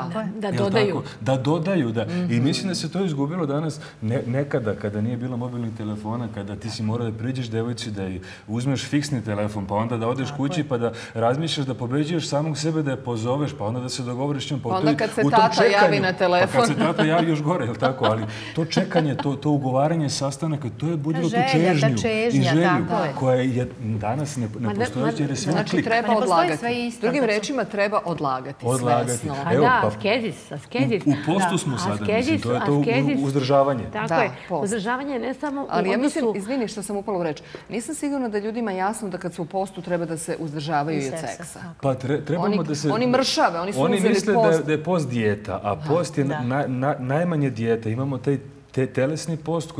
C: Da dodaju.
B: Da dodaju, da. I mislim da se to izgubilo danas nekada kada nije bilo mobilnih telefona, kada ti si morao da priđeš devojci, da uzmeš fiksni telefon, pa onda da odeš kući pa da razmišljaš, da pobeđuješ samog sebe, da je pozoveš, pa onda da se dogovoriš s njom.
A: Onda kad se tata javi na telefon.
B: Pa kad se tata javi još gore, je li tako? Ali to čekanje, to ugovaranje sastanaka, to je budilo tu čežnju i želju koja je danas ne postojeća jer je sve na klik.
A: Znači treba odlagati. Drugim rečima treba odlagati svesno.
C: A da, askezis, askezis.
B: U postu smo sada, mislim, to je to uzdržavanje.
C: Tako je, uzdržavanje ne samo u odnosu...
A: Ali ja mislim, izvini što sam upala u reč, nisam sigurna da ljudima jasno da kad su u postu treba da se uzdržavaju i od seksa.
B: Pa trebamo da se...
A: Oni mršave, oni su uzeli post.
B: Oni misle da je post dijeta, a post je najmanje dijeta. Imamo taj telesni post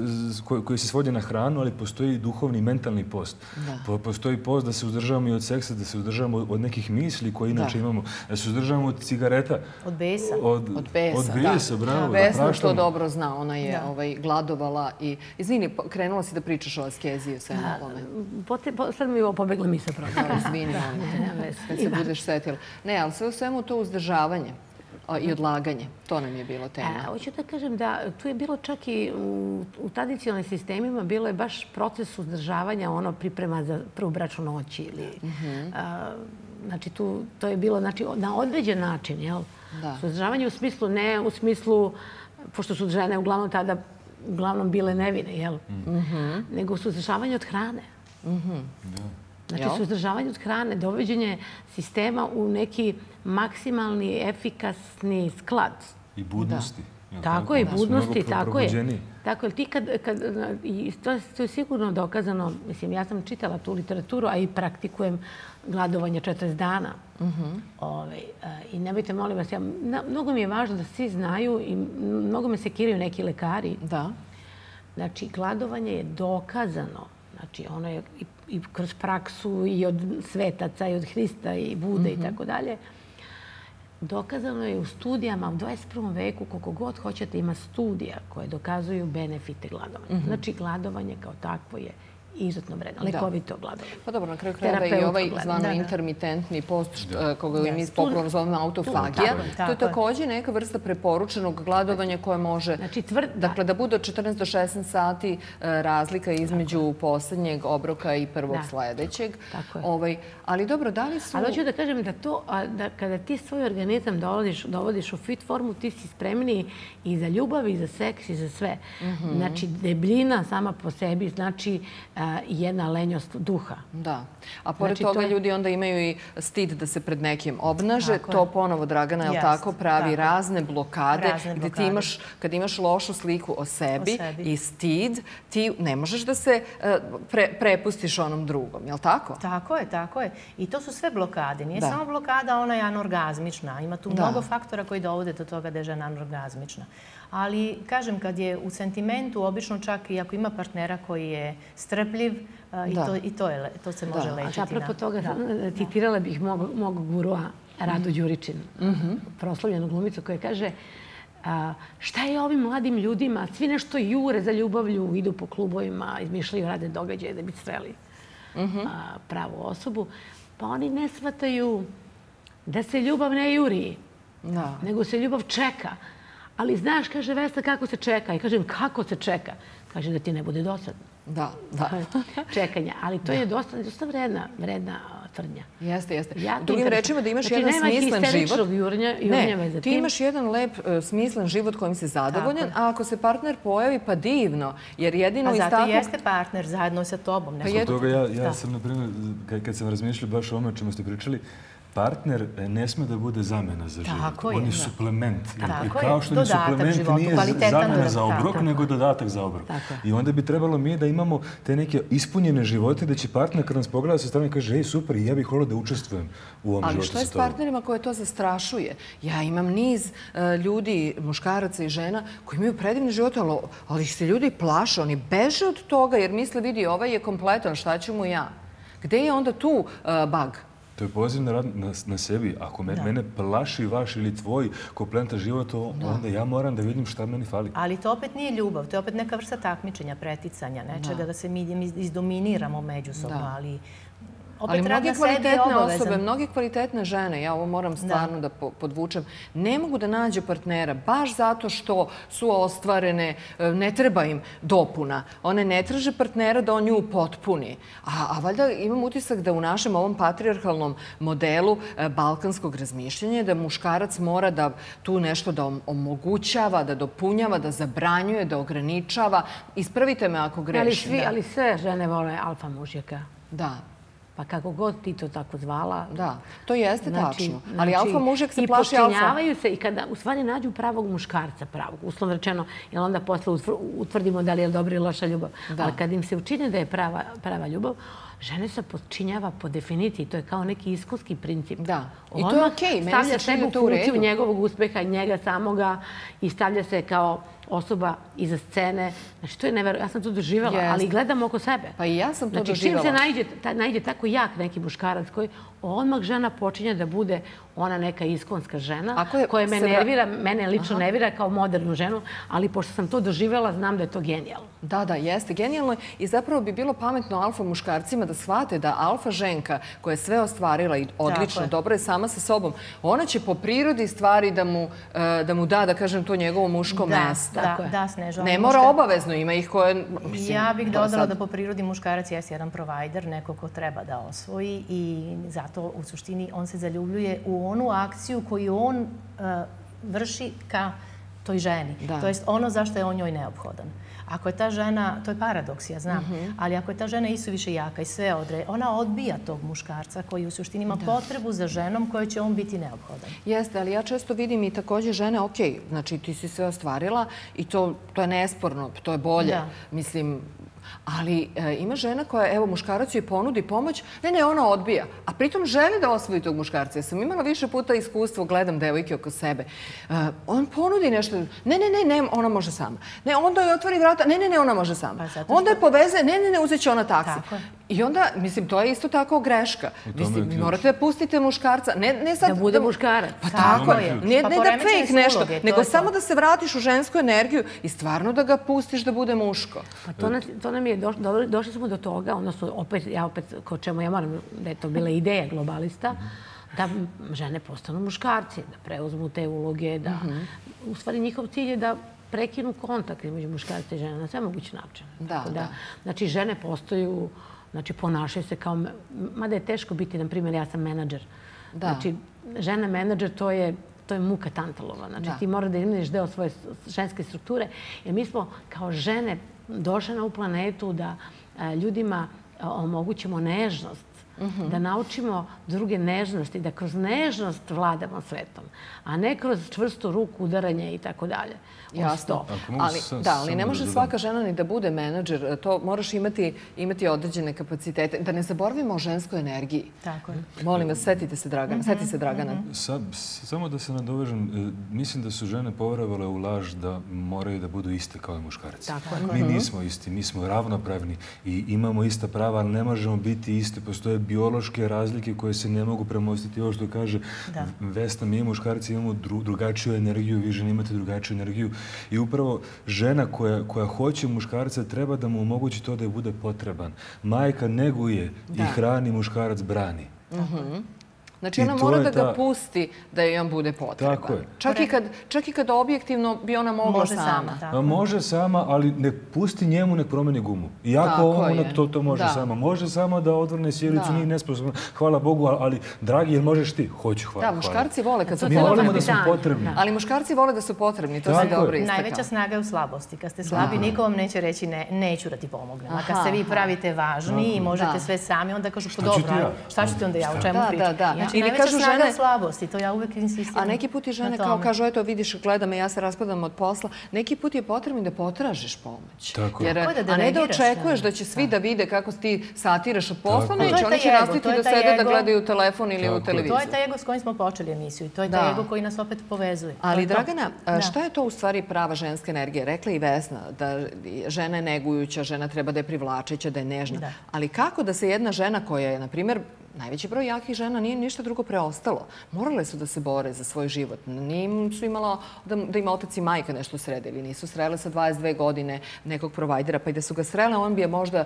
B: koji se svodi na hranu, ali postoji i duhovni i mentalni post. Postoji post da se uzdržavamo i od seksa, da se uzdržavamo od nekih misli koje inače imamo, da se uzdržavamo od cigareta.
D: Od besa.
A: Od besa,
B: bravo.
A: Vesna to dobro zna, ona je gladovala i... Izvini, krenula si da pričaš o askezi u svemu ovome.
C: Sad mi ovo pobegla mi se pravo.
A: Izvini, kad se budeš setila. Ne, ali sve u svemu to uzdržavanje i odlaganje. To nam je bilo tema.
C: Hoću da kažem da tu je bilo čak i u tradicionalnim sistemima bilo je baš proces uzdržavanja, ono priprema za prvu bračnu noć ili... Znači, to je bilo na određen način, jel? Uzdržavanje u smislu, ne u smislu, pošto su žene uglavnom tada uglavnom bile nevine, jel? Nego uzdržavanje od hrane. Znači, suzdržavanje od hrane, dovođenje sistema u neki maksimalni, efikasni sklad.
B: I budnosti.
C: Tako je, i budnosti, tako je. Tako je, ti kad... I to je sigurno dokazano, mislim, ja sam čitala tu literaturu, a i praktikujem gladovanje četrdeset dana. I nemojte, molim vas, mnogo mi je važno da svi znaju i mnogo me sekiraju neki lekari.
A: Da.
C: Znači, gladovanje je dokazano. Znači, ono je i kroz praksu i od svetaca i od Hrista i Bude i tako dalje. Dokazano je u studijama u dvadeset prvom veku, koliko god hoćete, ima studija koje dokazuju benefite gladovanja. Znači, gladovanje kao takvo je izuzetno vredno, lekovito gladovanje.
A: Pa dobro, na kraju krajeva i ovaj zvano intermitentni post, koga mi popularno zovemo autofagija, to je također neka vrsta preporučenog gladovanja koje može da bude od četrnaest do šesnaest sati razlika između posljednjeg obroka i prvog sljedećeg. Ali dobro, da li su...
C: Ali hoću da kažem da to, kada ti svoj organizam dovodiš u fit formu, ti si spremniji i za ljubav, i za seks, i za sve. Znači, debljina sama po sebi znači jedna lenjost duha.
A: Da. A pored toga ljudi onda imaju i stid da se pred nekim obnaže. To ponovo, Dragana, je li tako, pravi razne blokade gdje ti imaš, kad imaš lošu sliku o sebi i stid, ti ne možeš da se prepustiš onom drugom. Je li tako?
D: Tako je, tako je. I to su sve blokade. Nije samo blokada, ona je anorgazmična. Ima tu mnogo faktora koji dovode do toga da je žena anorgazmična. Ali, kažem, kad je u sentimentu, obično čak i ako ima partnera koji je strpljiv, i to se može lečiti.
C: A apropo toga, citirala bih mog gurua Radu Đuričin, proslavljenu glumicu, koja kaže šta je ovim mladim ljudima, svi nešto jure za ljubavlju, idu po klubovima, izmišljaju, rade događaje da bi sreli pravu osobu, pa oni ne shvataju da se ljubav ne juri, nego se ljubav čeka. ali znaš, kaže Vesna, kako se čeka. I kažem, kako se čeka? Kaže da ti ne bude dosadno.
A: Da, da.
C: Čekanja. Ali to je dosta, dosta vredna, vredna tvrdnja.
A: Jeste, jeste. Drugim rečima da imaš jedan smislen život.
C: Znači, nema histeričnog jurnjeva za tim.
A: Ti imaš jedan lep, smislen život kojim si zadovoljan, a ako se partner pojavi, pa divno. Jer jedino
D: iz takvog... A zato jeste
A: takvog...
D: partner zajedno sa tobom.
B: Zbog toga ja sam, na primjer, kad sam razmišljao baš o ome o čemu ste pričali, partner ne sme da bude zamena za život. On je suplement. Kao što ni suplement nije zamena za obrok, nego dodatak za obrok. I onda bi trebalo mi da imamo te neke ispunjene živote da će partner kad nas pogleda sa strane kaže ej, super, ja bih volio da učestvujem u ovom životu.
A: Ali što je s partnerima koje to zastrašuje? Ja imam niz ljudi, muškaraca i žena koji imaju predivne živote, ali ih se ljudi plaše, oni beže od toga jer misle, vidi, ovaj je kompletan, šta ću mu ja? Gde je onda tu bug?
B: To je poziv na, na, na sebi. Ako me, mene plaši vaš ili tvoj kompletan život, onda ja moram da vidim šta meni fali.
D: Ali to opet nije ljubav. To je opet neka vrsta takmičenja, preticanja, nečega da se mi izdominiramo međusobno, ali...
A: Ali mnogi kvalitetne osobe, mnogi kvalitetne žene, ja ovo moram stvarno da podvučem, ne mogu da nađu partnera baš zato što su ostvarene, ne treba im dopuna. One ne traže partnera da on nju potpuni. A valjda imam utisak da u našem ovom patrijarhalnom modelu balkanskog razmišljanja da muškarac mora da tu nešto da omogućava, da dopunjava, da zabranjuje, da ograničava. Ispravite me ako grešim.
C: Ali sve žene vole alfa mužjaka.
A: Da.
C: Pa kako god ti to tako zvala.
A: Da, to jeste tačno. Ali alfa mužak se plaši alfa.
C: I počinjavaju se i kada u stvari nađu pravog muškarca, pravog, uslovno rečeno, jer onda posle utvrdimo da li je dobra ili loša ljubav. Ali kad im se učine da je prava ljubav, žene se počinjava po definiciji. To je kao neki iskonski princip.
A: Da. I to je okej.
C: Stavlja sebe u funkciju njegovog uspeha, njega samoga i stavlja se kao osoba iza scene. Znači, to je nevjerojatno. Ja sam to doživjela, ali gledam oko sebe.
A: Pa i ja sam to doživjela.
C: Znači, čim se najde tako jak neki muškarac koji odmah žena počinje da bude ona neka iskonska žena koja me nervira, mene lično nervira kao modernu ženu, ali pošto sam to doživjela, znam da je to genijalno.
A: Da, da, jeste genijalno i zapravo bi bilo pametno alfa muškarcima da shvate da alfa ženka koja je sve ostvarila i odlično, dobro je sama sa sobom, ona će po prirodi stvari da mu da, da kažem, to njegovo muško mesto.
D: Da, da, Snežo.
A: Ne mora obavezno, ima ih koje...
D: Ja bih dodala da po prirodi muškarac jeste jedan provajder, neko ko treba da osvoji i zato u suštini on se zaljubljuje u onu akciju koju on vrši ka toj ženi. To jest ono zašto je on njoj neophodan. Ako je ta žena, to je paradoks, ja znam, ali ako je ta žena isuviše jaka i sve odre, ona odbija tog muškarca koji u suštini ima potrebu za ženom kojoj će on biti neophodan.
A: Jeste, ali ja često vidim i također žene, ok, znači ti si sve ostvarila i to je nesporno, to je bolje. Mislim, ali ima žena koja, evo, muškarac joj ponudi pomoć, ne, ne, ona odbija, a pritom želi da osvoji tog muškarca. Ja sam imala više puta iskustvo, gledam devojke oko sebe. On ponudi nešto, ne, ne, ne, ona može sama. Ne, onda joj otvori vrata, ne, ne, ne, ona može sama. Onda je poveze, ne, ne, ne, uzet će ona taksi. I onda, mislim, to je isto tako greška. Mislim, vi morate da pustite muškarca.
C: Da bude muškarac.
A: Pa tako je. Ne da fake nešto, nego samo da se vratiš u žensku energiju i stvarno da ga pustiš da bude muško.
C: Pa to nam je, došli smo do toga, odnosno, opet, ja opet, ko čemu ja moram, da je to bila ideja globalista, da žene postanu muškarci, da preuzmu te uloge, da, u stvari, njihov cilj je da prekinu kontakt između muškarca i žena na sve moguće načine.
A: Da, da.
C: Znači, žene postaju, znači, ponašaju se kao, mada je teško biti, na primjer, ja sam menadžer. Znači, žena menadžer, to je to je muka Tantalova. Znači, ti mora da imaš deo svoje ženske strukture. Jer mi smo kao žene došle na ovu planetu da ljudima omogućimo nežnost, da naučimo druge nežnosti, da kroz nežnost vladamo svetom, a ne kroz čvrstu ruku, udaranje i tako dalje.
A: Jasno. Da, ali ne može svaka žena ni da bude menadžer. To moraš imati određene kapacitete. Da ne zaboravimo o ženskoj energiji.
D: Tako je.
A: Molim vas, setite se Dragana. Seti se Dragana.
B: Samo da se nadovežem, mislim da su žene poverovale u laž da moraju da budu iste kao i muškarci. Mi nismo isti, mi smo ravnopravni i imamo ista prava, ali ne možemo biti isti. Postoje biološke razlike koje se ne mogu premostiti. Ovo što kaže Vesna, mi muškarci imamo drugačiju energiju, vi žene imate drugačiju energiju. I upravo žena koja hoće muškarca treba da mu omogući to da je bude potreban. Majka neguje i hrani, muškarac brani.
A: Znači ona mora da ga pusti da joj on bude potreban.
B: Tako je.
A: Čak i kad objektivno bi ona mogla sama.
B: Može sama, ali ne pusti njemu, nek promeni gumu. Iako ona to može sama. Može sama da odvrne sjelicu, nije nesposobna. Hvala Bogu, ali dragi, jel možeš ti? Hoću, hvala.
A: Da, muškarci vole kad su
B: potrebni. Mi volimo da su potrebni.
A: Ali muškarci vole da su potrebni, to si dobro istakao.
D: Najveća snaga je u slabosti. Kad ste slabi, niko vam neće reći neću da ti pomognem. A kad se vi pravite važni i možete sve sami, onda kažu pa dobro, šta ću ti onda ja, o čemu pričam? Znači, najveća snaga je slabosti, to ja uvek insistiram.
A: A neki put i žene kao kažu, eto vidiš, gleda me, ja se raspadam od posla. Neki put je potrebno da potražiš pomoć. A ne da očekuješ da će svi da vide kako ti satiraš od posla, neće, oni će nastaviti da sede da gledaju telefon ili u televiziju.
D: To je taj ego s kojim smo počeli emisiju i to je taj ego koji nas opet povezuje.
A: Ali Dragana, šta je to u stvari prava ženska energija? Rekla i Vesna da žena je negujuća, žena treba da je privlačeća, da je nežna. Ali kako da se jedna žena koja je, na primjer, najveći broj jakih žena nije ništa drugo preostalo. Morale su da se bore za svoj život. Nije su imala da ima otac i majka nešto srede ili nisu srele sa dvadeset dve godine nekog provajdera, pa i da su ga srele, on bi je možda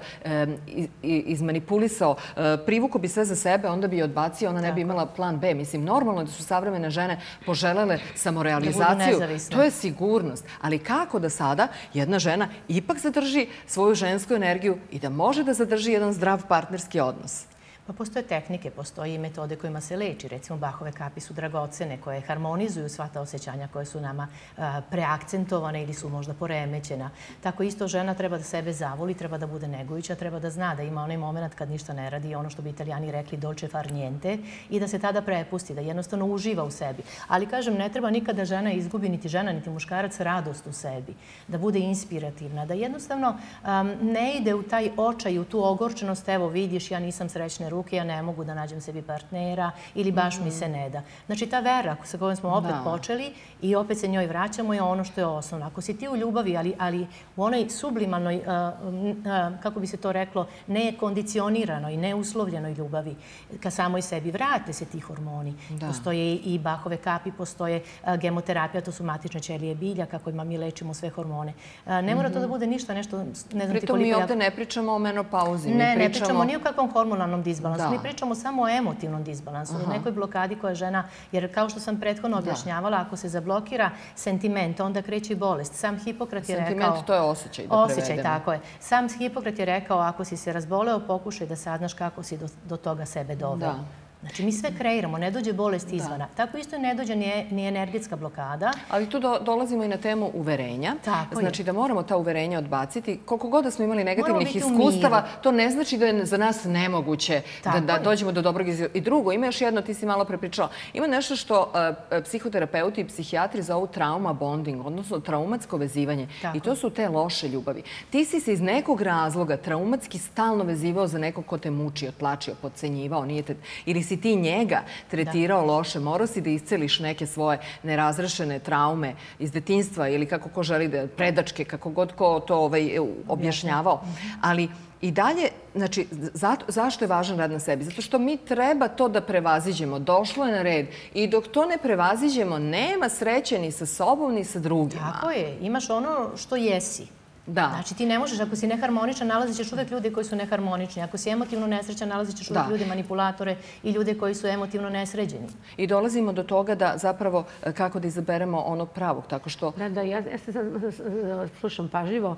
A: izmanipulisao, privuko bi sve za sebe, onda bi je odbacio, ona ne bi imala plan B. Mislim, normalno je da su savremene žene poželele samorealizaciju. To je sigurnost. Ali kako da sada jedna žena ipak zadrži svoju žensku energiju i da može da zadrži jedan zdrav partnerski odnos?
D: Pa postoje tehnike, postoje i metode kojima se leči. Recimo, Bachove kapi su dragocene koje harmonizuju sva ta osjećanja koje su nama preakcentovane ili su možda poremećena. Tako isto žena treba da sebe zavoli, treba da bude negujuća, treba da zna da ima onaj moment kad ništa ne radi, ono što bi Italijani rekli dolce far niente, i da se tada prepusti, da jednostavno uživa u sebi. Ali, kažem, ne treba nikada žena izgubi, niti žena, niti muškarac, radost u sebi, da bude inspirativna, da jednostavno ne ide u taj očaj, u tu ogorčenost, evo vidiš, ja nisam srećna ruke, ja ne mogu da nađem sebi partnera ili baš mi se ne da. Znači, ta vera sa kojom smo opet počeli i opet se njoj vraćamo je ono što je osnovno. Ako si ti u ljubavi, ali u onoj sublimalnoj, kako bi se to reklo, nekondicioniranoj, neuslovljenoj ljubavi, ka samoj sebi, vrate se ti hormoni. Postoje i Bachove kapi, postoje gemoterapija, to su matične ćelije bilja, kako ima mi lečimo sve hormone. Ne mora to da bude ništa, nešto, ne znam ti koliko...
A: Pritom mi ovde ne pričamo o menopauzi.
D: Ne, ne pričamo ni o kakvom hormonalnom disbalansu. Mi pričamo samo o emotivnom disbalansu, o nekoj blokadi koja žena, jer kao što sam prethodno objašnjavala, ako se zablokira sentiment, onda kreće i bolest. Sam Hipokrat je rekao...
A: Sentiment, to je osjećaj, da prevedemo.
D: Osjećaj, tako je. Sam Hipokrat je rekao, ako si se razboleo, pokušaj da saznaš kako si do toga sebe doveo. Znači, mi sve kreiramo, ne dođe bolest izvana. Tako isto ne dođe ni energetska blokada.
A: Ali tu dolazimo i na temu uverenja. Znači da moramo ta uverenja odbaciti. Koliko god da smo imali negativnih iskustava, to ne znači da je za nas nemoguće da dođemo do dobrog izgleda. I drugo, ima još jedno, ti si malo prepričala, ima nešto što psihoterapeuti i psihijatri zovu trauma bonding, odnosno traumatsko vezivanje. I to su te loše ljubavi. Ti si se iz nekog razloga traumatski stalno vezivao za nekog ko te mučio, tlačio, podcenjivao, ili si ti njega tretirao loše, morao si da isceliš neke svoje nerazrešene traume iz detinjstva ili kako ko želi da predačke, kako god ko to objašnjavao. Ali i dalje, znači, zašto je važan rad na sebi? Zato što mi treba to da prevaziđemo. Došlo je na red. I dok to ne prevaziđemo, nema sreće ni sa sobom, ni sa drugima.
D: Tako je. Imaš ono što jesi. Znači, ti ne možeš, ako si neharmoničan, nalazit ćeš uvek ljude koji su neharmonični. Ako si emotivno nesrećan, nalazit ćeš uvek ljude manipulatore i ljude koji su emotivno nesređeni.
A: I dolazimo do toga da zapravo kako da izaberemo onog pravog, tako što...
C: Da, da, ja se sad slušam pažljivo.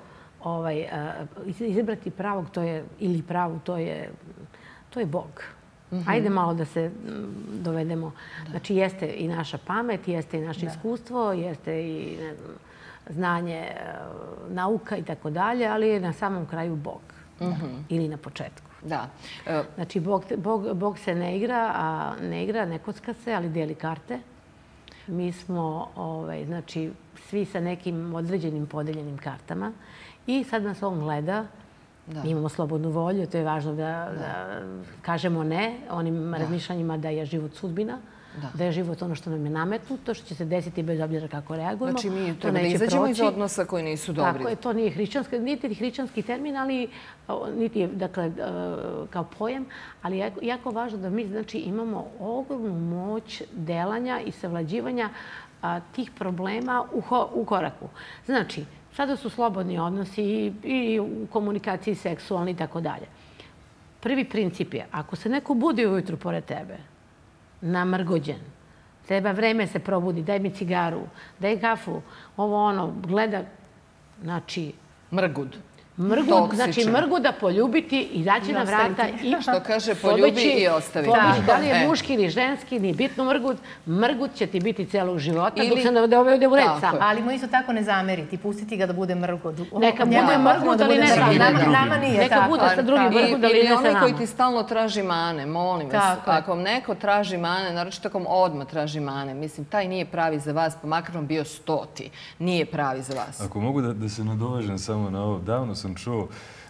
C: Izabrati pravog, to je, ili pravu, to je, to je Bog. Ajde malo da se dovedemo. Znači, jeste i naša pamet, jeste i naše iskustvo, jeste i, ne znam, znanje, nauka i tako dalje, ali je na samom kraju Bog. Ili na početku.
A: Da.
C: Znači, Bog se ne igra, a ne igra, ne kocka se, ali deli karte. Mi smo, znači, svi sa nekim određenim podeljenim kartama i sad nas on gleda. Mi imamo slobodnu volju, to je važno da kažemo ne onim razmišljanjima da je život sudbina, da je život ono što nam je nametnuto, što će se desiti bez obzira kako reagujemo.
A: Znači, mi treba da izađemo iz odnosa koji nisu dobri.
C: Tako je, to nije hrišćanski, niti hrišćanski termin, ali niti je, dakle, kao pojem, ali je jako važno da mi, znači, imamo ogromnu moć delanja i savlađivanja tih problema u koraku. Znači, sada su slobodni odnosi i u komunikaciji seksualni i tako dalje. Prvi princip je, ako se neko budi ujutru pored tebe, namrgođen. Treba vreme se probudi, daj mi cigaru, daj kafu, ovo ono, gleda, znači...
A: Mrgud.
C: Mrgud, znači mrguda poljubiti, izaći na vrata i...
A: Što kaže, poljubi i ostavi.
C: Da li je muški ili ženski, nije bitno mrgud. Mrgud će ti biti celog života dok se ne dovede u red sam.
D: Ali mu isto tako ne zameriti, pustiti ga da bude mrgud.
C: Neka bude mrgud, ali ne sa
D: nama nije tako.
C: Neka bude sa drugim mrgud, ali ne sa nama.
A: Ili onaj koji ti stalno traži mane, molim vas. Ako vam neko traži mane, naročito ako vam odmah traži mane, mislim, taj nije pravi za vas, pa makar vam bio stoti. Nije pravi za vas.
B: Ako mogu da se nadovežem samo na ovo, davno sam čuo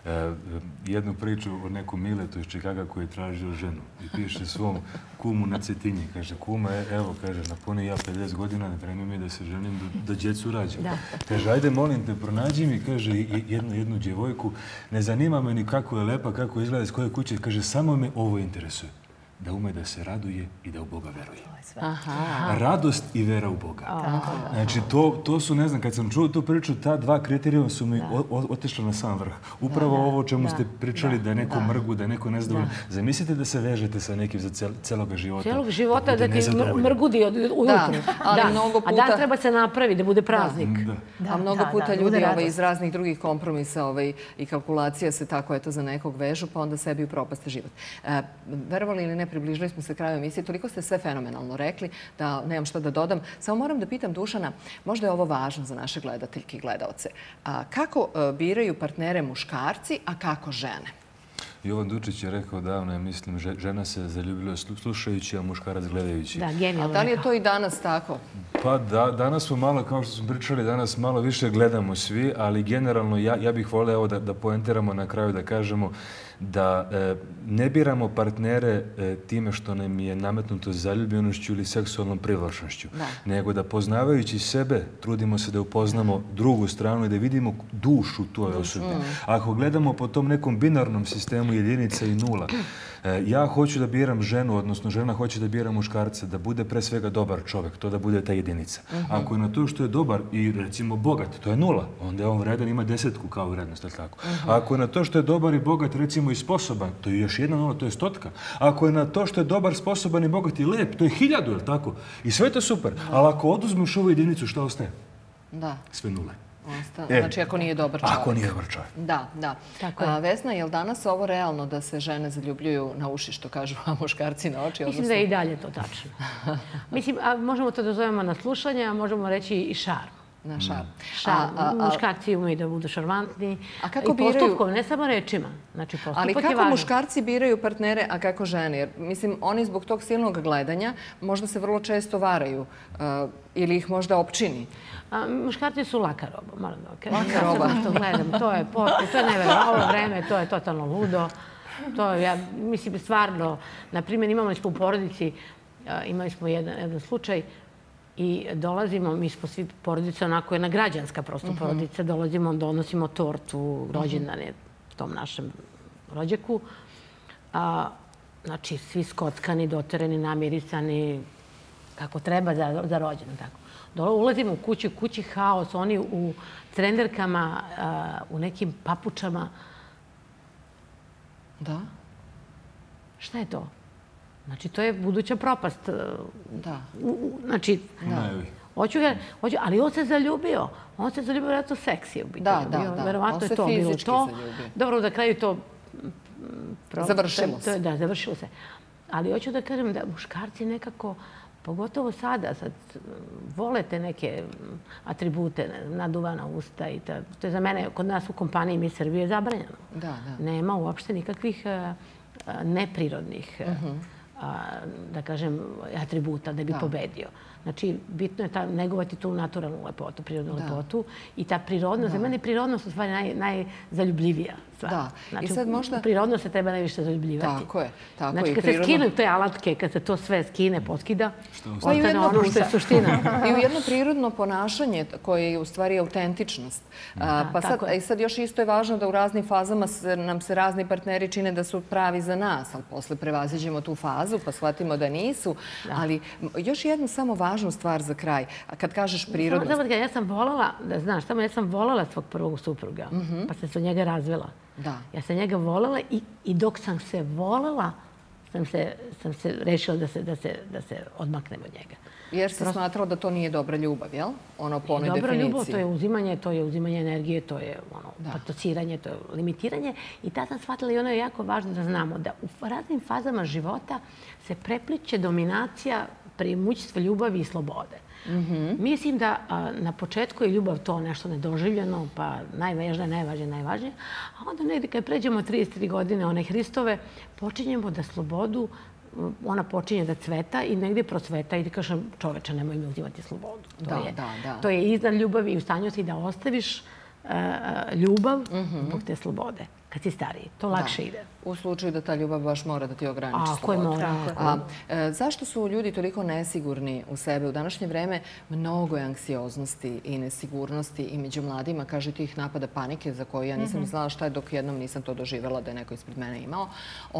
B: jednu priču o nekom Miletu iz Čikaga koji je tražio ženu i piše svom kumu na Cetinji. Kaže, kuma, evo, kaže, napuni ja pedeset godina, ne vreme mi da se ženim, da djecu rađam. Kaže, ajde, molim te, pronađi mi, kaže, jednu djevojku, ne zanima me ni kako je lepa, kako izgleda, iz koje kuće, kaže, samo me ovo interesuje. Da ume da se raduje i da u Boga veruje. Radost i vera u Boga. Znači, to su, ne znam, kad sam čuo tu priču, ta dva kriterijuma su mi otišla na sam vrh. Upravo ovo o čemu ste pričali, da je neko mrgu, da je neko nezadovoljan. Zamislite da se vežete sa nekim za celoga života.
C: Celog života da ti mrgudi ujutru. A dan treba se napravi, da bude praznik.
A: A mnogo puta ljudi iz raznih drugih kompromisa i kalkulacija se tako, eto, za nekog vežu, pa onda sebi upropaste život. Verovali ili ne, približili smo se kraju emisije. Toliko ste sve fenomenalno rekli da nemam šta da dodam. Samo moram da pitam Dušana, možda je ovo važno za naše gledateljke i gledalce. Kako biraju partnere muškarci, a kako žene?
B: Jovan Dučić je rekao davno, ja mislim, žena se zaljubila slušajući, a muškarac gledajući.
C: Da, genijalno.
A: A da li je to i danas tako?
B: Pa danas smo malo, kao što smo pričali, danas malo više gledamo svi, ali generalno ja bih voleo da poentiramo na kraju, da kažemo da ne biramo partnere time što nam je nametnuto zaljubljenošću ili seksualnom privlačnošću, nego da poznavajući sebe trudimo se da upoznamo drugu stranu i da vidimo dušu toj osobi. Ako gledamo po tom nekom binarnom sistemu jedinica i nula, ja hoću da biram ženu, odnosno žena hoće da bira muškarca, da bude pre svega dobar čovjek, to da bude ta jedinica. Ako je na to što je dobar i recimo bogat, to je nula, onda je on vredan, ima desetku kao vrednost, ali tako. Ako je na to što je dobar i bogat, recimo i sposoban, to je još jedna nula, to je stotka. Ako je na to što je dobar, sposoban i bogat i lep, to je hiljadu, ali tako. I sve to super, ali ako oduzmeš ovu jedinicu, šta ostaje?
A: Da.
B: Sve nule.
A: Znači, ako nije dobar čovjek.
B: Ako nije dobar čovjek.
A: Da, da. Vesna, je li danas ovo realno da se žene zaljubljuju na uši, što kažu, a muškarci na oči?
C: Mislim da je i dalje to tačno. Mislim, možemo to da zovemo na slušanje, a možemo reći i šarm.
A: Na šarm.
C: Šarm. Muškarci umeju da budu šarmantni. I postupkom, ne samo rečima. Znači, postupak je važan.
A: Ali kako muškarci biraju partnere, a kako žene? Jer, mislim, oni zbog tog silnog gledanja možda se vrlo često varaju ili ih možda opčini.
C: Muškarci su laka roba, moram da kažem.
A: Laka roba.
C: Ja sam to gledam, to je posto, to je neverovatno. Ovo vreme, to je totalno ludo. To je, ja mislim, stvarno, na primjer, imali smo u porodici, imali smo jedan slučaj i dolazimo, mi smo svi porodica, onako jedna građanska prosto porodica, dolazimo, donosimo tortu, rođendane tom našem rođaku. Znači, svi skockani, dotereni, namirisani, kako treba za rođendan, tako. Ulazimo u kuću, kući haos, oni u trenderkama, u nekim papučama.
A: Da?
C: Šta je to? Znači, to je buduća propast.
A: Da.
C: Znači, hoću ga, ali on se zaljubio. On se zaljubio, vjerojatno seksi.
A: Da, da, da.
C: Verovatno je to bilo to. Dobro, da kraju to...
A: Završilo se.
C: Da, završilo se. Ali hoću da kažem da muškarci nekako, pogotovo sada, sad vole te neke atribute, naduvana usta i to je za mene, kod nas u kompaniji Mi Srbije, zabranjeno.
A: Da, da.
C: Nema uopšte nikakvih neprirodnih, da kažem, atributa da bi pobedio. Znači, bitno je negovati tu naturalnu lepotu, prirodnu lepotu i ta prirodnost, za mene prirodnost u stvari najzaljubljivija stvar. Znači, prirodnost se treba najviše zaljubljivati.
A: Tako je.
C: Znači, kad se skinu te alatke, kad se to sve skine, poskida, ostane ono što je suština.
A: I u jedno prirodno ponašanje koje je u stvari autentičnost. Pa sad još isto je važno da u raznim fazama nam se razni partneri čine da su pravi za nas, ali posle prevaziđemo tu fazu pa shvatimo da nisu. Ali još jednu samo važnu stvar za kraj. Kad kažeš prirodnost...
C: Ja sam volala, da znaš, samo ja sam volala svog prvog supruga, pa sam se od njega razvela. Ja sam njega volala i dok sam se volala, sam se, sam se rešila da se, da se, da se odmaknem od njega.
A: Jer se smatralo da to nije dobra ljubav, jel? Ono po onoj
C: dobra
A: definiciji.
C: Ljubav, to je uzimanje, to je uzimanje energije, to je ono, patociranje, to je limitiranje. I tad sam shvatila i ono je jako važno da znamo da u raznim fazama života se prepliče dominacija premućstva ljubavi i slobode. Mislim da na početku je ljubav to nešto nedoživljeno, pa najvažnije, najvažnije, najvažnije. A onda negdje kad pređemo trideset tri godine, one Hristove, počinjemo da slobodu, ona počinje da cveta i negdje procveta i da kažem čoveče, nemoj mi uzimati slobodu. To je iznad ljubavi i u stanju si da ostaviš ljubav zbog te slobode. Kad si stariji, to lakše ide.
A: U slučaju da ta ljubav baš mora da ti ograniči slobodu.
C: A
A: zašto su ljudi toliko nesigurni u sebe? U današnje vreme mnogo je anksioznosti i nesigurnosti i među mladima, kaže, tih napada panike za koje ja nisam znala šta je dok jednom nisam to doživjela da je neko ispred mene imao.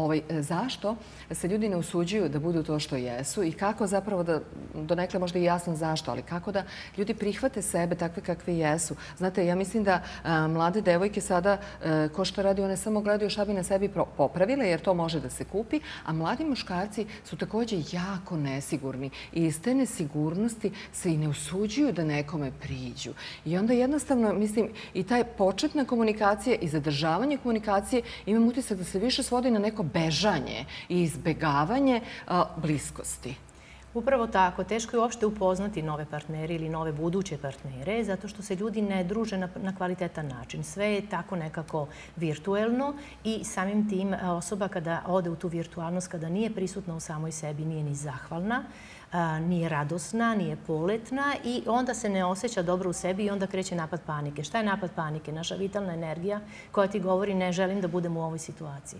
A: Zašto se ljudi ne usuđuju da budu to što jesu i kako zapravo da, donekle možda i jasno zašto, ali kako da ljudi prihvate sebe takve kakve jesu? Znate, ja mislim da mlade devojke sada, ko što radi, one samo gledaju šta bi na sebi popravile, jer to može da se kupi, a mladi muškarci su također jako nesigurni i iz te nesigurnosti se i ne usuđuju da nekome priđu. I onda jednostavno, mislim, i taj početna komunikacija i zadržavanje komunikacije, imam utisak da se više svodi na neko bežanje i izbegavanje bliskosti.
D: Upravo tako. Teško je uopšte upoznati nove partnere ili nove buduće partnere, zato što se ljudi ne druže na, na kvalitetan način. Sve je tako nekako virtuelno i samim tim osoba kada ode u tu virtualnost, kada nije prisutna u samoj sebi, nije ni zahvalna, nije radosna, nije poletna i onda se ne osjeća dobro u sebi i onda kreće napad panike. Šta je napad panike? Naša vitalna energija koja ti govori ne želim da budem u ovoj situaciji.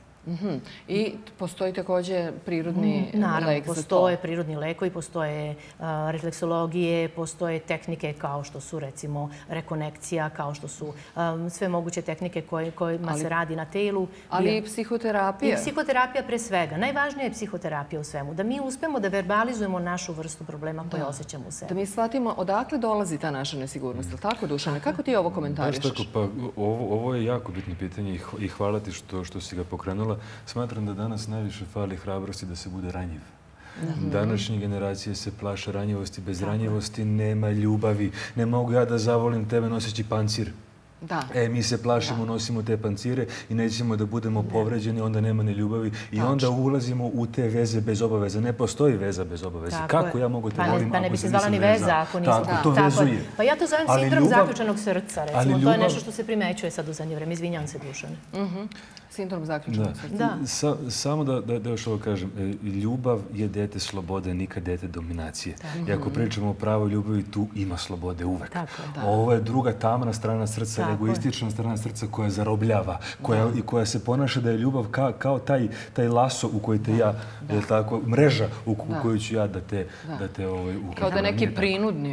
A: I postoji također prirodni lek za to?
D: Naravno, postoje prirodni lekovi, postoje refleksologije, postoje tehnike kao što su recimo rekonekcija, kao što su sve moguće tehnike kojima se radi na telu.
A: Ali i psihoterapija?
D: I psihoterapija pre svega. Najvažnija je psihoterapija u svemu. Da mi uspemo da verbalizujemo našu vrstu problema koje osjećamo u sebi.
A: Da mi shvatimo odakle dolazi ta naša nesigurnost. Ali tako, Dušane? Kako ti ovo komentarišeš?
B: Baš tako, pa ovo je jako bitno pitanje i hvala ti što si ga pokrenula. Smatram da danas najviše fali hrabrosti da se bude ranjiv. Današnje generacije se plaše ranjivosti. Bez ranjivosti nema ljubavi. Ne mogu ja da zavolim tebe noseći pancir. E, mi se plašimo, nosimo te pancire i nećemo da budemo povređeni, onda nema ni ljubavi i onda ulazimo u te veze bez obaveza. Ne postoji veza bez obaveze. Kako ja mogu te volim
D: pa ne bi se zvala ni veza ako nisam.
B: Tako, to vezuje.
D: Pa ja to zovem sindrom zaključanog srca, recimo. To je nešto što se primećuje sad u zadnje vreme. Izvinjam se, Dušane.
A: Sindrom zaključenog srca.
B: Samo da još ovo kažem. Ljubav je dete slobode, nikad dete dominacije. I ako pričamo o pravoj ljubavi, tu ima slobode uvek. Ovo je druga tamna strana srca, egoistična strana srca koja zarobljava i koja se ponaša da je ljubav kao taj laso u koji te ja, mreža u koju ću ja da te uhvatim.
A: Kao da neki prinudni.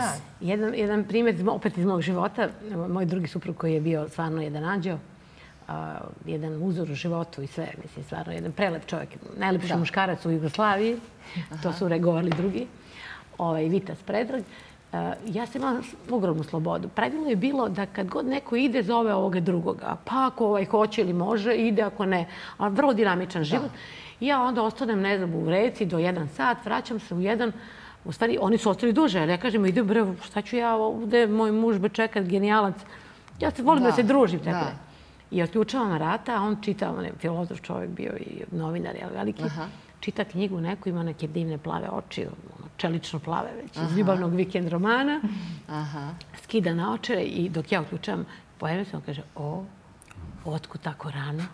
C: Jedan primjer, opet iz mog života, moj drugi suprug koji je bio stvarno jedan anđeo, jedan uzor u životu i sve, mislim, stvarno jedan prelep čovjek, najlepši muškarac u Jugoslaviji, to su govorili drugi, Vitas Predrag. Ja sam imala ogromnu slobodu. Pravilo je bilo da kad god neko ide, zove ovoga drugoga. Pa ako ovaj hoće ili može, ide, ako ne. Ali vrlo dinamičan život. I ja onda ostanem, ne znam, u reci do jedan sat, vraćam se u jedan. U stvari, oni su ostali duže. Ja kažem, ide bre, šta ću ja ovdje, moj muž be čekat, genijalac. Ja se volim da se družim. I otključavam vrata, a on čita, on je filozof čovjek bio i novinar, veliki. Čita knjigu neku, ima neke divne plave oči, čelično plave već, iz ljubavnog vikend romana. Skida na očare i dok ja uključam, pojavim se, on kaže, o, otkud tako rano?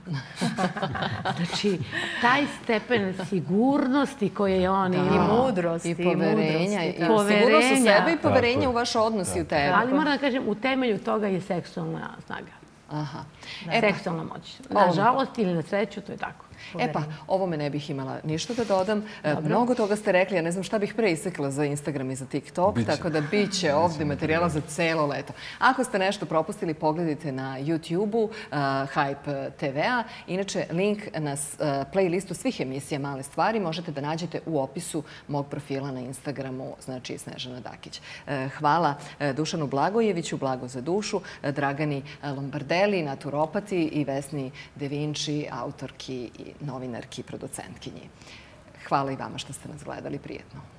C: Znači, taj stepen sigurnosti koje je on
D: imao. I mudrosti.
A: I poverenja. I sigurnost u sebe i poverenja u vaš odnos i u tebe.
C: Ali moram da kažem, u temelju toga je seksualna snaga. Seksualna moć. Nažalost ili na sreću, to je tako.
A: E pa, ovome ne bih imala ništa da dodam. Mnogo toga ste rekli, ja ne znam šta bih pre isekla za Instagram i za TikTok, tako da bit će ovdje materijala za celo leto. Ako ste nešto propustili, pogledajte na YouTube-u Hype te ve-a. Inače, link na playlistu svih emisija Male stvari možete da nađete u opisu mog profila na Instagramu, znači Snežana Dakić. Hvala Dušanu Blagojeviću, Blago za dušu, Dragani Lombardeli, naturopati i Vesni De Vinci, autorki novinarki i producentkinji. Hvala i vama što ste nas gledali. Prijetno.